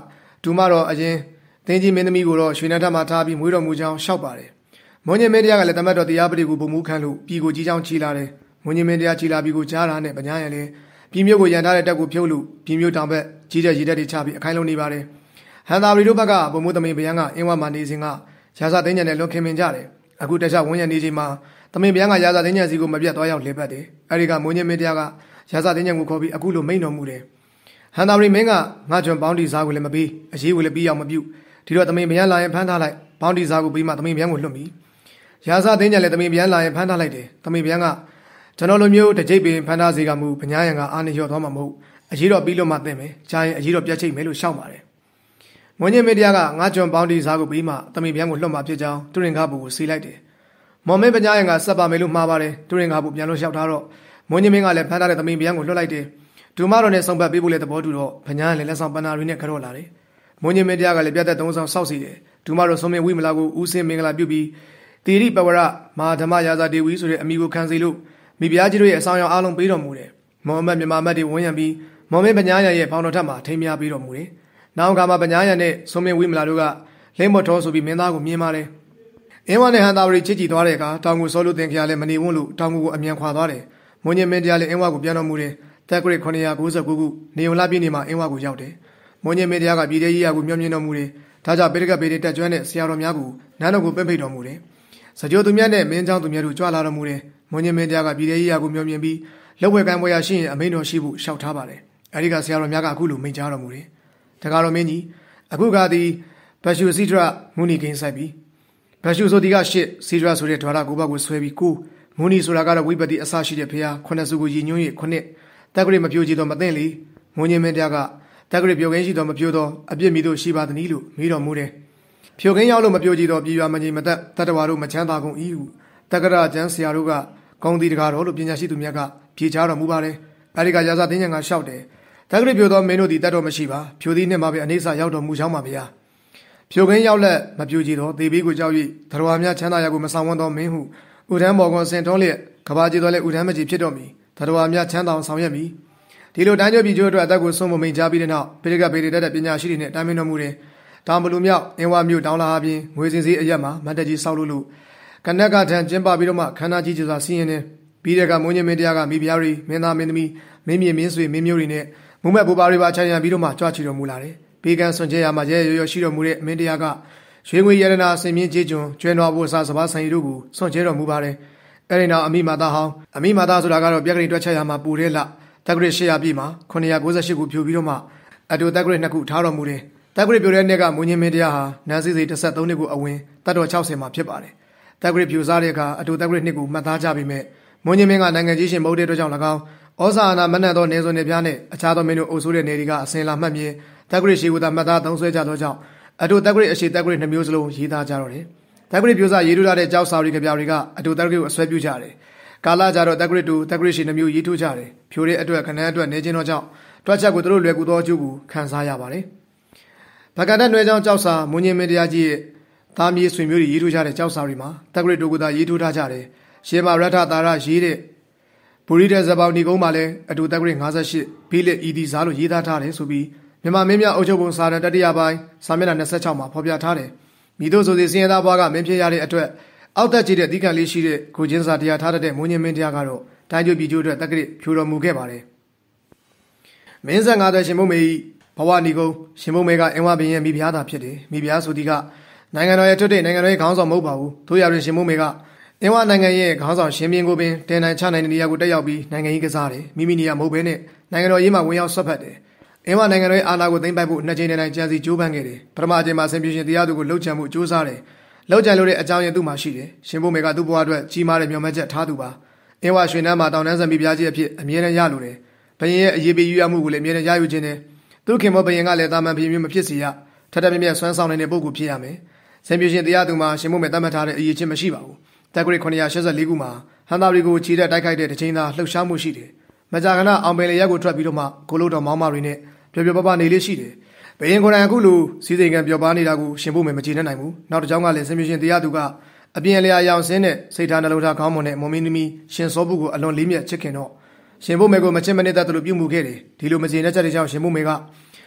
ဒူမတော်အရင်သင်ကြီးမင်းသမီးကိုတော့ရွှေနန်းထမှာထားပြီးမွေးတော်မူကြောင်းရှောက်ပါတယ်မွန်ညင်မင်းတရားကလည်းတမတ်တော်တရားပတိကိုပုံမှုခံလို့ပြည်ကိုကြီးချောင်းချီလာတယ်မွန်ညင်မင်းတရားချီလာပြီးကိုကြားတာနဲ့ဗညာရံလည်းပြည်မျိုးကိုရန်ထားတဲ့တက်ကိုဖြုတ်လို့ပြည်မျိုးတောင်ဘက်ကြီးတဲ့ရေတက်တွေချပြီးအခိုင်လုံးနေပါတယ်ဟန်သာပရီတို့ဘက်ကပုံမှုသမင်ဗျံကအင်းဝမှာနေစဉ်ကရာဇသိန်းညံနဲ့လွန်ခင်မင်ကြတယ်အခုတခြားဝန်းရံနေချိန်မှာသမင်ဗျံကရာဇသိန်းညံစီကိုမပြတ်သွားရောက်လေပတ်တယ်အဲဒီကမွန်ညင်မင်းတရားကရာဇသိန်းညံကိုခေါ်ပြီးအခုလိုမိန်တော်မူတယ်ဟန်သာပရီမင်းကငါကျွန်ပေါင်းတီစားကိုလည်းမပေးအရေးကိုလည်းပြီးအောင်မပြုဒီတော့သမင်ဗျံလာရင်ဖမ်းထားလိုက်ပေါင်းတီစားကိုပြီးမှသမင်ဗျံကိုလွတ်မိရာဇသိန်းညံလည်းသမင်ဗျံလာရင်ဖမ်းထားလိုက်တယ်သမင်ဗျံကကျွန်တော်လိုမျိုးတကြိတ်ပင်ဖမ်းထားစေကမူဗညာရံကအာနေလျော့သွားမှာမဟုတ်အရေးတော်ပြီးလို့မှသိမယ်ကြာရင်အရေးတော်ပြတ်ချိတ်မယ်လို့ရှောက်ပါတယ်မွန်ညင်မင်းတရားကငါကျွန်ပေါင်းတီစားကိုပြီးမှသမင်ဗျံကိုလွတ်မှာဖြစ်ကြောင်းတူရင်ကားဘူကိုစီလိုက်တယ်မော်မင်းဗညာရံကဆက်ပါမယ်လို့မှားပါတယ်တူရင်ကားဘူပြန်လို့လျှောက်ထားတော့မွန်ညင်မင်းကလည်းဖမ်းထားတဲ့သမင်ဗျံကိုလွတ်လိုက်တယ်ဒူမတော်နဲ့ဆောင်ပတ်ပေးဖို့လည်းသဘောတူတော့ဗညာရံလည်းလက်ဆောင်ပန္နာရီနဲ့ကြော့လာတယ်မွန်ညင်မင်းတရားကလည်းပြတ်သက်သုံးဆောင်စောက်စီတယ်ဒူမတော်ဆုံးမင်းဝိမလာကိုဦးစင်းမင်္ဂလာပြုပြီးတိရိပဝရမဟာဓမ္မရာဇဒေဝီဆိုတဲ့အမိကိုခံစီလို့မိဖုရားကြီးတို့ရဲ့အဆောင်ရောင်အားလုံးပေးတော်မူတယ်မော်မတ်မြန်မာမတ်တွေဝန်းရံပြီးမော်မင်းဗညာရံရဲ့ဖောင်တော်ထက်မှာထိမ်းများပေးတော်မူတယ်နောင်ကမှာဗညာရံနဲ့ဆုံးမင်းဝိမလာတို့ကလိမ့်မတော်ဆိုပြီးမင်းသားကိုမြင်ပါတယ်အင်းဝနဲ့ဟန်သာဝရီချစ်ကြည်သွားတဲ့အခါတောင်ကိုစောလို့တင်ခရလည်းမနေဝန်းလို့တောင်ကိုအမြန်ခွာသွားတယ်မွန်ညင်မင်းတရားလည်းအင်းဝကိုပြန်တော်မူတယ်တက်ဂရိတ်999ခုနေုံလပြည့်နေမှာအင်းဝကိုရောက်တယ်မွန်ညင်မင်းတရားကပြည်သေးကြီးရာကိုမျှော်မြင်တော်မူတယ်ဒါကြောင့်ပေရကပေတွေတက်ကျွမ်းတဲ့ဆရာတော်များကိုနန်းတော်ကိုပင့်ဖိတ်တော်မူတယ်စကြိုသူမြတ်နဲ့မင်းเจ้าသူမြတ်တို့ကြွလာတော်မူတယ်မွန်ညင်မင်းတရားကပြည်သေးကြီးရာကိုမျှော်မြင်ပြီးလက်ဝဲကံပွဲရရှိရင်အမိန်တော်ရှိဖို့ရှောက်ထားပါတယ်အဲဒီကဆရာတော်များကအခုလိုမိန့်ကြားတော်မူတယ်တကားတော်မင်းကြီးအခုကသည်ဘရှုစီဒရမူနီကိန်းဆိုင်ပြီးဘရှုဆိုဒီကရှစ်စီဒရဆိုတဲ့ဓဝရကိုဘကိုဆွဲပြီးကိုမူနီဆိုတာကတော့ဝိပတိအစရှိတဲ့ဖရာခုနှစ်စုကိုရည်ညွှန်း၍ခုနှစ်တက်ကရိမပြိုကြည့်တော့မသိလေမွန်ညင်မင်းတရားကတက်ကရိပြိုခင်းရှိတော့မပြိုတော့အပြစ်မိတို့ရှိပါသနည်းလို့မေးတော်မူတယ်ဖြိုခင်းရောက်လို့မပြိုကြည့်တော့ပြည်ရွာမငြိမ်မသက်တတ္တဝါတို့မချမ်းသာကုန်၏ဟုတက္ကရာကျမ်းဆရာတို့ကကောင်းတီတကားတော်လို့ပညာရှိသူများကဖြေချတော်မူပါတယ်အဲဒီကရာဇသိန်းညံကလျှောက်တယ်တက္ကရိပြိုသောမင်းတို့သည်တတ်တော်မရှိပါဖြိုသည်နှင့်မှာပဲအနေဆာရောက်တော်မူချောင်းပါဗျာဖြိုခင်းရောက်လက်မပြိုကြည့်တော့သေဘေးကိုကြောက်၍သရဝါများချမ်းသာရာကိုမဆောင်ဝန်းသောမင်းဟုဥဒန်းဘော်ကွန်စင်ထုံးလျက်ကဘာကြည်တော်လဲဥဒန်းမကြီးဖြစ်တော်မူသရဝါများချမ်းသာအောင်ဆောင်ရွက်မည်ဒီလိုတိုင်းကျပြည်ကျိုးအတွက်အသက်ကိုဆုံးမမိန်ကြားပြီးတဲ့နောက်ပေရကပေရတတ်တဲ့ပညာရှိတွေနဲ့တိုင်ပင်တော်မူတယ်တောင်ဘလူမြောက်အင်းဝမြို့တောင်လာပြင်ငွေစင်စည်းအရက်မှာမတ်တကြီးဆောက်လို့ကနက်ကထံကျင်းပပြီးတော့မှခန္ဓာကြီးကျစွာစီးရင်နေပြီးတဲ့ကမွန်ညင်မင်းတရားကမိဖုရားတွေမင်းသားမင်းသမီးမင်းမြေမင်းဆွေမင်းမျိုးတွေနဲ့မုံမဲ့ဘူပါတွေပါချမ်းရံပြီးတော့မှကြွချီတော်မူလာတယ်ဘေးကန်းဆွန်ကျဲရမှာရဲရွရှိတော်မူတဲ့အမင်းတရားကရွှေငွေရတနာစင်မြင့်ကျေးကျွန်ကျွဲနွားဘိုးစားစပါးဆိုင်တို့ကိုဆွန်ကျဲတော်မူပါတယ်အဲဒီနောက်အမိမာသားဟောင်းအမိမာသားဆိုတာကတော့ပြက်ကလေးတွက်ချက်ရမှာပူတဲ့လတက်ကလေး800ပြည့်မှာ998ခုဖြိုပြီးတော့မှအတူတက်ကလေး2ခုထားတော်မူတယ်တက်ကလေးပြိုတဲ့နေ့ကမွန်ညင်မင်းတရားဟာနန်းစီစီ13နှစ်ကိုအဝင်တတ်တော်60မှာဖြစ်ပါတယ်တက်ကလေးဖြိုစားတဲ့အခါအတူတက်ကလေး2ကိုမှတ်သားကြပြီးမြမွန်ညင်မင်းကနိုင်ငံကြီးရှင်မဟုတ်တဲ့အတွက်ကြောင့်၎င်းဩဇာအာဏာမနှံ့သောနေစွန်နေပြားနဲ့အခြားသောမင်းတို့အုပ်စိုးတဲ့နေတွေကအစင်လာမှတ်မြင်တက်ကလေးရှိကိုသာမှတ်သားသုံးဆွဲကြသောကြောင့်အတူတက်ကလေးအရှိတက်ကလေး2မျိုးစလုံးရေးသားကြတော့တယ်တက်ကလေးပြိုစားရေးထိုးထားတဲ့ကြောက်စာရီကပြာတွေကအတူတက်ကလေးကိုအဆွဲပြုကြတယ်ကာလာကြတော့တက်ကလေးတူတက်ကလေးရှိ2မျိုးရေးထိုးကြတယ်ဖြိုတဲ့အတွက်ခဏအတွက်နေခြင်းတော့ကြောင့်တွက်ချက်ကိုတို့လွယ်ကူသောအကျိုးကိုခံစားရပါတယ်ဗကတဲ့နွယ်ကြောင့်ကြောက်စာမွန်ညင်မင်းတရားကြီးရဲ့သားမြေးဆွေမျိုးတွေရေးထိုးကြတဲ့ကြောက်စာတွေမှာတက်ကလေးတို့ကသာရေးထိုးထားကြတယ်ရှေးမှာရထသာရရေးတဲ့ဘူရီတဲ့ဇပေါင်ဒီကုန်းမှာလည်းအတူတက်ကလေး58ဘီလက်ဤဒီစားလို့ရေးသားထားတယ်ဆိုပြီးမြန်မာမင်းများအုပ်ချုပ်ပုံစာတန်တတိယပိုင်းစာမျက်နှာ26မှာဖော်ပြထားတယ်မိတို့ဆိုစီစင်ရသားဘွားကမင်းဖြစ်ရတဲ့အတွက်အောက်တက်ကြည့်တဲ့ဒီကံလေးရှိတဲ့ကိုချင်းစာတရားထားတဲ့မွန်ညင်မင်းတရားကတော့တိုင်းကျိုးပြည်ကျိုးအတွက်တက်ကလေးဖြိုတော်မူခဲ့ပါတယ်မင်းဆက်50ရှင်မုံမေဘဝနီကုန်းရှင်မုံမေကအင်းဝဘင်းရဲ့မိဖုရားသာဖြစ်တယ်မိဖုရားဆိုဒီကနိုင်ငံတော်ရဲ့ထွတ်တဲ့နိုင်ငံတော်ရဲ့ခေါင်းဆောင်မဟုတ်ပါဘူးတို့ရရင်ရှင်မုံမေကအင်းဝနိုင်ငံရဲ့ခေါင်းဆောင်ရှင်မင်းကိုပင်တင်နိုင်ချနိုင်တဲ့နေရာကိုတက်ရောက်ပြီးနိုင်ငံရေးကစားတယ်မိမိနေရာမဟုတ်ဘဲနဲ့နိုင်ငံတော်ရေးမှာဝင်ရောက်ဆွတ်ဖက်တယ်အင်းဝနိုင်ငံတော်ရဲ့အာဏာကိုသိမ်းပိုက်ဖို့နှစ်ကြိမ်တိုင်ကြံစီကြိုးပမ်းခဲ့တယ်ပထမအကြိမ်မှာဆင်ပြေရှင်တရားသူကိုလှုပ်ချန်မှုကြိုးစားတယ်လှုပ်ကြံလို့တဲ့အကြောင်းရင်းသူ့မှာရှိတယ်ရှင်ဘုမေကသူ့ဘဝအတွက်ကြီးမားတဲ့မျှော်မှန်းချက်ထားသူပါအင်းဝရွှေနန်းမှာတောင်တန်းစံမိဖုရားကြီးအဖြစ်အမြဲတမ်းရလိုတယ်ဘယင်ရဲ့အရေးပေးယူရမှုကိုလည်းအမြဲတမ်းရယူခြင်းနဲ့သူခင်မောဘယင်ကလည်းတာမန်ပြင်းပြမဖြစ်စေရထထမြမြဆွမ်းဆောင်နေတဲ့ပုဂ္ဂိုလ်ဖြစ်ရမယ်ဆင်ပြေရှင်တရားသူမှာရှင်ဘုမေတတ်မှတ်ထားတဲ့အရေးချင်းမရှိပါဘူးတက်ကရိ984ခုမှာဟန်သာရီကိုခြေတက်တိုက်ခိုက်တဲ့တချိန်သာလှုပ်ရှားမှုရှိတယ်မကြာခဏအောင်ပင်လေရက်ကိုထွက်ပြီးတော့မှကိုလို့တော်မောင်းမတွေနဲ့ပျော်ပျော်ပါးပါးနေလေးရှိတယ်ဘယင်ကိုယ်တိုင်အခုလိုစီးစိမ်ကံပျော်ပါးနေတာကိုရှင်ဘုမေမကြည်နိုင်ဘူးနောက်တစ်ကြောင်းကလည်းဆင်ပြေရှင်တရားသူကအပြင်လျာရောင်စင်းတဲ့စိတ်ထားနှလုံးသားခေါင်းမွန်တဲ့မွန်မင်းသမီးရှင်စောဘူးကိုအလွန်လေးမြတ်ချစ်ခင်တော့ရှင်ဘုမေကိုမချစ်မနစ်သက်သလိုပြုမှုခဲ့တယ်ဒီလိုမကျေနပ်ချက်တွေကြောင့်ရှင်ဘုမေက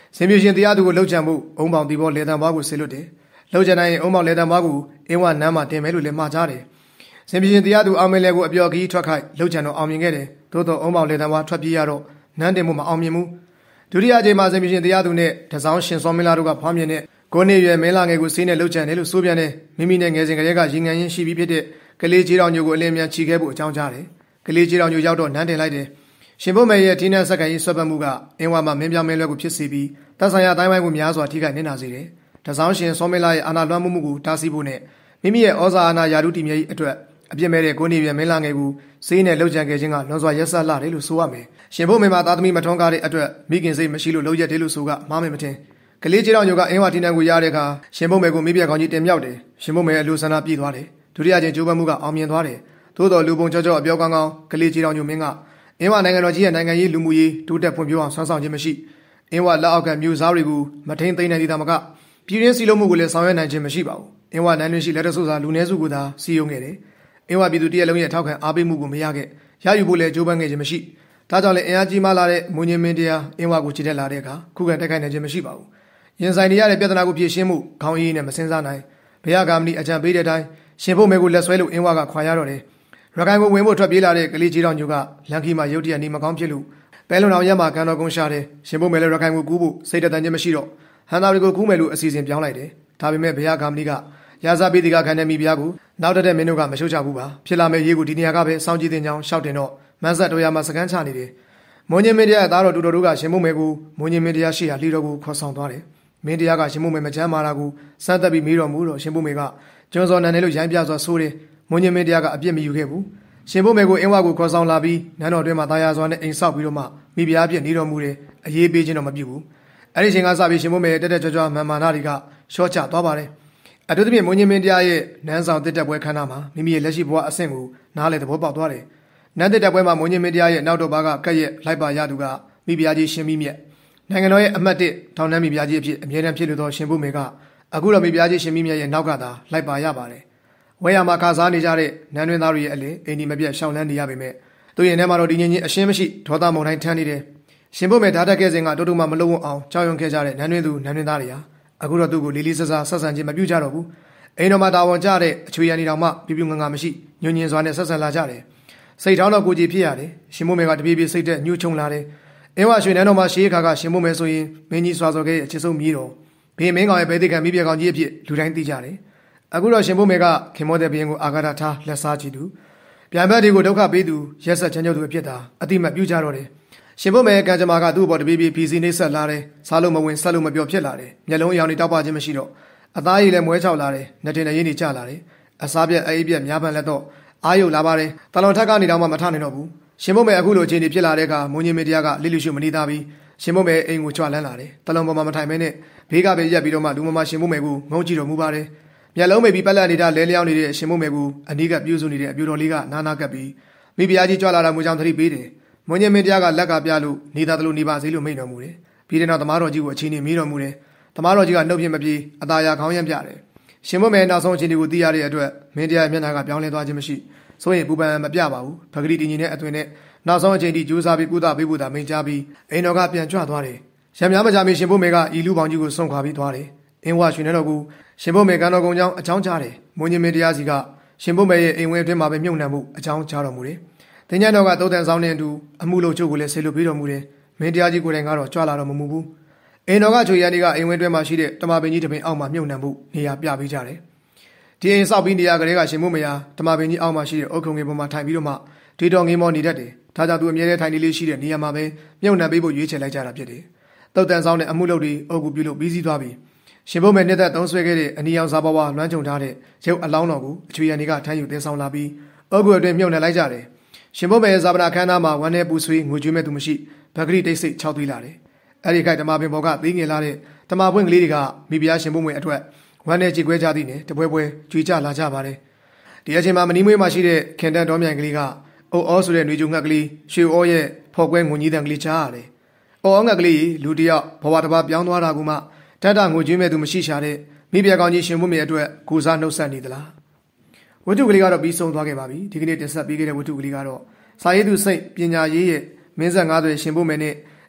စင်ပြရှင်တရားသူကိုလှုပ်ကြံမှုအုံပေါင်တီဘောလေတံဘွားကိုဆေလွတ်တယ်လှုပ်ကြံနိုင်ရင်အုံပေါင်လေတံဘွားကိုအင်းဝနန်းမှာတင်မယ်လို့လည်းမှားကြတယ်စင်ပြရှင်တရားသူအောင်မြင်လေကိုအပျော်ခီးထွက်ခိုက်လှုပ်ကြံတော့အောင်မြင်ခဲ့တယ်သို့တော့အုံပေါင်လေတံဘွားထွက်ပြေးရတော့နန်းတင်မှုမအောင်မြင်ဘူးဒုတိယအကြိမ်မှာစင်ပြရှင်တရားသူနဲ့တစောင်းရှင်စောမင်းလာတို့ကဖွားမြင်တဲ့ကိုနေရွယ်မင်းလာငယ်ကိုဆေးနဲ့လှုပ်ကြံတယ်လို့ဆိုပြန်တယ်မိမိနဲ့ငယ်စဉ်ကလေးကရင်ငံရင်ရှိပြီးဖြစ်တဲ့ကလေးကြီးတော်ညိုကိုအလင်းမြန်ချီခဲ့ဖို့အကြောင်းကြားတယ်ကလေးကြီးတော်ညိုရောက်တော့နန်းတင်လိုက်တယ်ရှင်ဘုမေရဲ့ဒီနန်းစက္ကန့်ကြီးဆွဲပတ်မှုကအင်းဝမှာမင်းပြောင်းမင်းလွဲကိုဖြစ်စေပြီးတပ်ဆိုင်ရာတိုင်းဝိုင်းကိုများစွာထိခိုက်နေတာစေတယ်တစောင်းရှင်စောမင်းလာရဲ့အာဏာလွှမ်းမိုးမှုကိုတားဆီးဖို့နဲ့မိမိရဲ့ဩဇာအာဏာယာတုတည်မြဲရေးအတွက်အပြစ်မဲ့တဲ့ကိုနေရွယ်မင်းလာငယ်ကိုဆေးနဲ့လှုပ်ကြံခဲ့ခြင်းကလွန်စွာရက်စက်လာတယ်လို့ဆိုရမယ်ရှင်ဘုမေမှာသားသမီးမထွန်းကားတဲ့အတွက်မိခင်စိတ်မရှိလို့လှုပ်ရက်တယ်လို့ဆိုကမှားမယ်မထင်ကလေးကြီးတော်ညိုကအင်းဝဒီနန်းကိုရတဲ့အခါရှင်ဘုမေကိုမိပြက်ကောင်းကြီးတင်မြောက်တယ်ရှင်ဘုမေရဲ့အလိုဆန္ဒပြည့်သွားတယ်ဒုတိယကျင်းကြိုးပမ်းမှုကအောင်မြင်သွားတယ်သို့တော်လူပုံကြောကြောအပြောကောင်းကောင်းကလေးကြီးတော်ညိုမင်းကအင်းဝနိုင်ငံတော်ကြီးရဲ့နိုင်ငံရေးလူမှုရေးတိုးတက်ဖွံ့ဖြိုးအောင်ဆွမ်းဆောင်ခြင်းမရှိအင်းဝလက်အောက်ကမျိုးစားတွေကိုမထိန်သိမ်းနိုင်သေးတာမကပြည်ရင်းစီလုံးမှုကိုလည်းဆောင်ရွက်နိုင်ခြင်းမရှိပါဘူးအင်းဝနန်းတွင်ရှိလက်တဆုစာလူနည်းစုကိုသာစီယုံခဲ့တယ်အင်းဝပြည်သူတရက်လုံးရဲ့ထောက်ခံအားပေးမှုကိုမရခဲ့ရယူဖို့လည်းကြိုးပမ်းခဲ့ခြင်းမရှိဒါကြောင့်လည်းအင်အားကြီးမားလာတဲ့မွန်ညင်မင်းတရားအင်းဝကိုချစ်တက်လာတဲ့အခါခုခံတိုက်ခိုက်နိုင်ခြင်းမရှိပါဘူးရင်ဆိုင်နေရတဲ့ပြဿနာကိုဖြေရှင်းမှုခေါင်းရည်နဲ့မစင်စားနိုင်ဘုရားကမဏီအကြံပေးတဲ့အတိုင်းရှင်ဘုမေကိုလက်ဆွဲလို့အင်းဝကခွာရတော့တယ်ရခိုင်ကိုဝင်ဖို့ထွက်ပြေးလာတဲ့ကလေးကြီးတော်ညိုကလန်ခီမှာရုတ်တရက်နေမကောင်းဖြစ်လို့ပဲလုံအောင်ရက်မှာကန်တော်ကုန်းရှာတယ်ရှင်ဘုမေလည်းရခိုင်ကိုကူးဖို့စိတ်တန်ခြင်းမရှိတော့ဟန်သာတွေကိုကူးမယ်လို့အစီအစဉ်ပြောင်းလိုက်တယ်ဒါပေမဲ့ဘုရားကမဏီကရာဇပေးဒီကခံတဲ့မိဘုရားကိုနောက်တက်တဲ့မင်းတို့ကမရှုတ်ချဘူးပါဖြစ်လာမယ့်ရေးကိုဒီနေရာကပဲစောင့်ကြည့်တင်ကြောင်းရှောက်တင်တော့မန်းဆက်တော်ရမှာစကန်းချနေတယ်မွန်ညင်မင်းတရားသားတော်တူတော်တို့ကရှင်ဘုမေကိုမွန်ညင်မင်းတရားရှိရာလှီတော်ကိုခေါ်ဆောင်သွားတယ်မင်းတရားကရှင်ဘုမေမချမ်းမာတာကိုစမ်းသက်ပြီးမေးတော်မူတော့ရှင်ဘုမေကကျွန်းစော်နန်နေလို့ရိုင်းပြစွာဆိုးတယ်မွန်ညင်မင်းတရားကအပြစ်မယူခဲ့ဘူးရှင်ဘုမေကိုအင်းဝကိုခေါ်ဆောင်လာပြီးနန်းတော်တွင်မှာတာယာစွာနဲ့အိမ်ဆောက်ပြီးတော့မှမိဖုရားအပြစ်နေတော်မူတယ်အရေးပေးခြင်းတော့မပြုဘူးအဲ့ဒီချိန်ကစပြီးရှင်ဘုမေရဲ့တက်တက်ကြွကြွမှန်မာနာတွေကရှော့ချသွားပါတယ်အထူးသဖြင့်မွန်ညင်မင်းတရားရဲ့နန်းဆောင်တက်တက်ပွဲခန်းနာမှာမိမိရဲ့လက်ရှိဘဝအဆင့်ကိုနားလည်သဘောပေါက်သွားတယ်နန်းတက်တက်ပွဲမှာမွန်ညင်မင်းတရားရဲ့နောက်တော်ဘာကကက်ရဲ့လိုက်ပါရသူကမိဖုရားကြီးရှင်မိမြတ်နိုင်ငံတော်ရဲ့အမတ်1ထောင်နှန်းမိဖုရားကြီးအဖြစ်အမြဲတမ်းဖြစ်လို့သောရှင်ဘုမေကအခုတော့မိဖုရားကြီးရှင်မိမြတ်ရဲ့နောက်ကသာလိုက်ပါရပါတယ်ဝဲရမှာခါစားနေကြတဲ့နန်းတွင်သားတွေရဲ့အလင်းအိမ်ဒီမပြတ်ရှောင်းလန်းနေရပေမဲ့သူရင်ထဲမှာတော့ဒီငင်းချင်းအရှင်းမရှိဒေါသမုန်တိုင်းထမ်းနေတယ်ရှင်ဘုမေဓာတ်တက်ခဲ့စဉ်ကတိုးတိုးမှမလုံးဝအောင်ကြောက်ရွံ့ခဲ့ကြတဲ့နန်းတွင်သူနန်းတွင်သားတွေဟာအခုတော့သူ့ကိုလေးလေးဆဆဆက်ဆံခြင်းမပြုကြတော့ဘူးအိမ်တော်မှာတာဝန်ကျတဲ့အချွေရန်ဒီတော်မှပြပြငငါမရှိညွညင်စွာနဲ့ဆက်ဆံလာကြတယ်စိတ်ထောင်းတော့ကိုကြည်ဖြစ်ရတယ်ရှင်ဘုမေကတပြေးပြေးစိတ်တက်ညှို့ချုံလာတယ်အင်းဝရွှေနန်းတော်မှာရှေးခါကရှင်ဘုမေဆိုရင်မင်းကြီးစွာစော်ခဲ့ရဲ့အချစ်ဆုံးမြည်တော်ဘင်းမင်းကောင်ရဲ့ဘဲသိကံမိပြကောင်ကြီးအဖြစ်လူတိုင်းသိကြတယ်အခုတော့ရှင်ဘုမေကခင်မောတဲ့ဘင်းကိုအာဃာတထားလက်စားကြည့်သူပြန်ဘက်တွေကိုဒုက္ခပေးသူရက်ဆက်ချမ်းချုပ်သူအဖြစ်သာအတိမတ်ပြုကြတော့တယ်ရှင်ဘုမေကံကြမ္မာကသူ့ဘော်တပြေးပြေးဖြီစီနှိမ့်ဆက်လာတယ်စားလို့မဝင်ဆက်လို့မပြောဖြစ်လာတယ်မျက်လုံးအရောင်တွေတောက်ပခြင်းမရှိတော့အသားရည်လည်းမွဲချောက်လာတယ်နှတင်နဲ့ရင်းနေကျလာတယ်အစားပြက်အေးပြက်များပန်းလက်တော့အာယုလာပါတယ်တလွန်ထက်ကနေတော့မှမထနိုင်တော့ဘူးရှင်ဘုမေအခုလိုအခြေအနေဖြစ်လာတဲ့အခါမွန်ညင်မေတရားကလိလူရှုမနေသားပြီးရှင်ဘုမေအိမ်ကိုကြွလန်းလာတယ်တလွန်ပေါ်မှာမထိုင်မဲနဲ့ဘေးကပဲရက်ပြီးတော့မှလူမမရှင်ဘုမေကိုငုံကြည့်တော်မူပါတယ်မျက်လုံးမိပြီးပက်လက်နေတာလဲလျောင်းနေတဲ့ရှင်ဘုမေကိုအနီးကပြုစုနေတဲ့အပြိုတော်လေးကနာနာကပ်ပြီးမိဖုရားကြီးကြွလာတာမူကြောင့်သတိပေးတယ်မွန်ညင်မေတရားကလက်ကပြလို့နေတာတလို့နေပါစေလို့မိန့်တော်မူတယ်ပြီးတဲ့နောက်သမားတော်ကြီးကိုအချင်းနေမေးတော်မူတယ်သမားတော်ကြီးကနှုတ်ပြမပြေအသာယာခေါင်းရမ်းပြတယ်ရှင်ဘုမေနောက်ဆုံးအချိန်တွေကိုသိရတဲ့အတွက်မင်းတရားရဲ့မျက်နှာကပြောင်းလဲသွားခြင်းမရှိဆိုရင်ပူပန်မပြပါဘူးပဂရိတင်ကြီးနဲ့အသွင်နဲ့နောက်ဆုံးအချိန်ထိကြိုးစားပြီးကုသပေးဖို့သာမိန့်ကြားပြီးအိမ်တော်ကပြန်ကြွသွားတယ်ရံများမကြမီရှင်ဘုမေကဤလူပေါင်းကြီးကိုဆုံးခွာပြီးသွားတယ်အင်းဝရွှေနေတော်ကိုရှင်ဘုမေကံတော်ကုန်းကြောင်းအကြောင်းကြားတယ်မွန်ညင်မေတရားစီကရှင်ဘုမေရဲ့အိမ်ဝဲအတွင်းမှာပဲမြုပ်နှံမှုအကြောင်းကြားတော်မူတယ်တင်ញတော်ကသုတ်တန်ဆောင်နေတူအမှုလို့ချုပ်ကိုလည်းဆေလွတ်ပေးတော်မူတယ်မင်းတရားကြီးကိုယ်တိုင်ကတော့ကြွလာတော်မမူဘူးအိမ်တော်ကချွေရန်ဒီကအိမ်ဝဲအတွင်းမှာရှိတဲ့တမပင်ကြီးတပင်အောက်မှာမြုပ်နှံမှုနေရာပြပေးကြတယ်ဒီအိမ်ဆောက်ပြီးနေရာကလေးကရှင်မို့မယာတမပင်ကြီးအောက်မှာရှိတဲ့အုတ်ခုံငယ်ပေါ်မှာထိုင်ပြီးတော့မှဒေတော်ငေးမောနေတတ်တယ်ဒါကြောင့်သူအမြဲတမ်းထိုင်နေလေးရှိတဲ့နေရာမှာပဲမြုပ်နှံပေးဖို့ရွေးချယ်လိုက်ကြတာဖြစ်တယ်တုတ်တန်ဆောင်တဲ့အမှုလုပ်တွေအုတ်ကူပြုလို့ပြီးစီးသွားပြီရှင်ဘုမေနှစ်သက်သုံးဆွဲခဲ့တဲ့အနီရောင်စားပွားလွှမ်းခြုံထားတဲ့ရုပ်အလောင်းတော်ကိုအချွေရန်ဒီကထမ်းယူတင်ဆောင်လာပြီးအုတ်ကူအတွင်းမြုပ်နှံလိုက်ကြတယ်ရှင်ဘုမေရဲ့ဇာပနာခန်းသားမှာဝမ်းနဲ့ပူဆွေးငွေကြွေးမဲ့သူမရှိဗဂရိတိတ်ဆိတ်6သွေးလာတယ်အဲ့ဒီခိုက်တမပင်ပေါ်ကသေးငယ်လာတဲ့တမပွင့်ကလေးတွေကမိဖုရားရှင်ဘုမေအတွက်ဝမ်းနဲ့ကြည်ခွဲကြသည်နဲ့တပွဲပွဲကြွေးကြလာကြပါတယ်ဒီအချိန်မှာမနီးမွေးမှာရှိတဲ့ခင်တန်တော်မြိုင်ကလေးကအုတ်အောဆိုတဲ့နှွေကြုံငှက်ကလေးရွှေအောရဲ့ဖော်ကွဲငွန်ကြီးတန်ကလေးချားရတယ်။အော်ငှက်ကလေးလူတယောက်ဘဝတစ်ပါးပြောင်းသွားတာကမှတတ်တာငွေကျွေးမဲ့သူမရှိရှာတဲ့မိဖုရားကောင်းကြီးရှင်ဘုမေအတွက်ကိုစားနှုတ်ဆက်နေသလား။ဝတ္ထုကလေးကတော့ပြီးဆုံးသွားခဲ့ပါပြီ။ဒီကနေ့တင်ဆက်ပေးခဲ့တဲ့ဝတ္ထုကလေးကတော့စာရေးသူစိတ်ပညာရေးရဲ့မင်းဆက်၅သွေရှင်ဘုမေနဲ့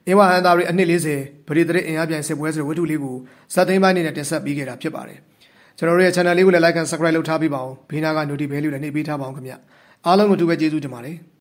အင်းဝဟန်သားတွေအနှစ်40ဗရီတဲ့အင်အားပြိုင်စစ်ပွဲဆိုတဲ့ဝတ္ထုလေးကိုဇာတ်သိမ်းပိုင်းအနေနဲ့တင်ဆက်ပေးခဲ့တာဖြစ်ပါတယ်ကျွန်တော်တို့ရဲ့ channel လေးကိုလည်း like and subscribe လုပ်ထားပေးပါဦးဘေးနားက notification လေးလည်းနှိပ်ပေးထားပါအောင်ခင်ဗျအားလုံးကိုတူပဲကျေးဇူးတင်ပါတယ်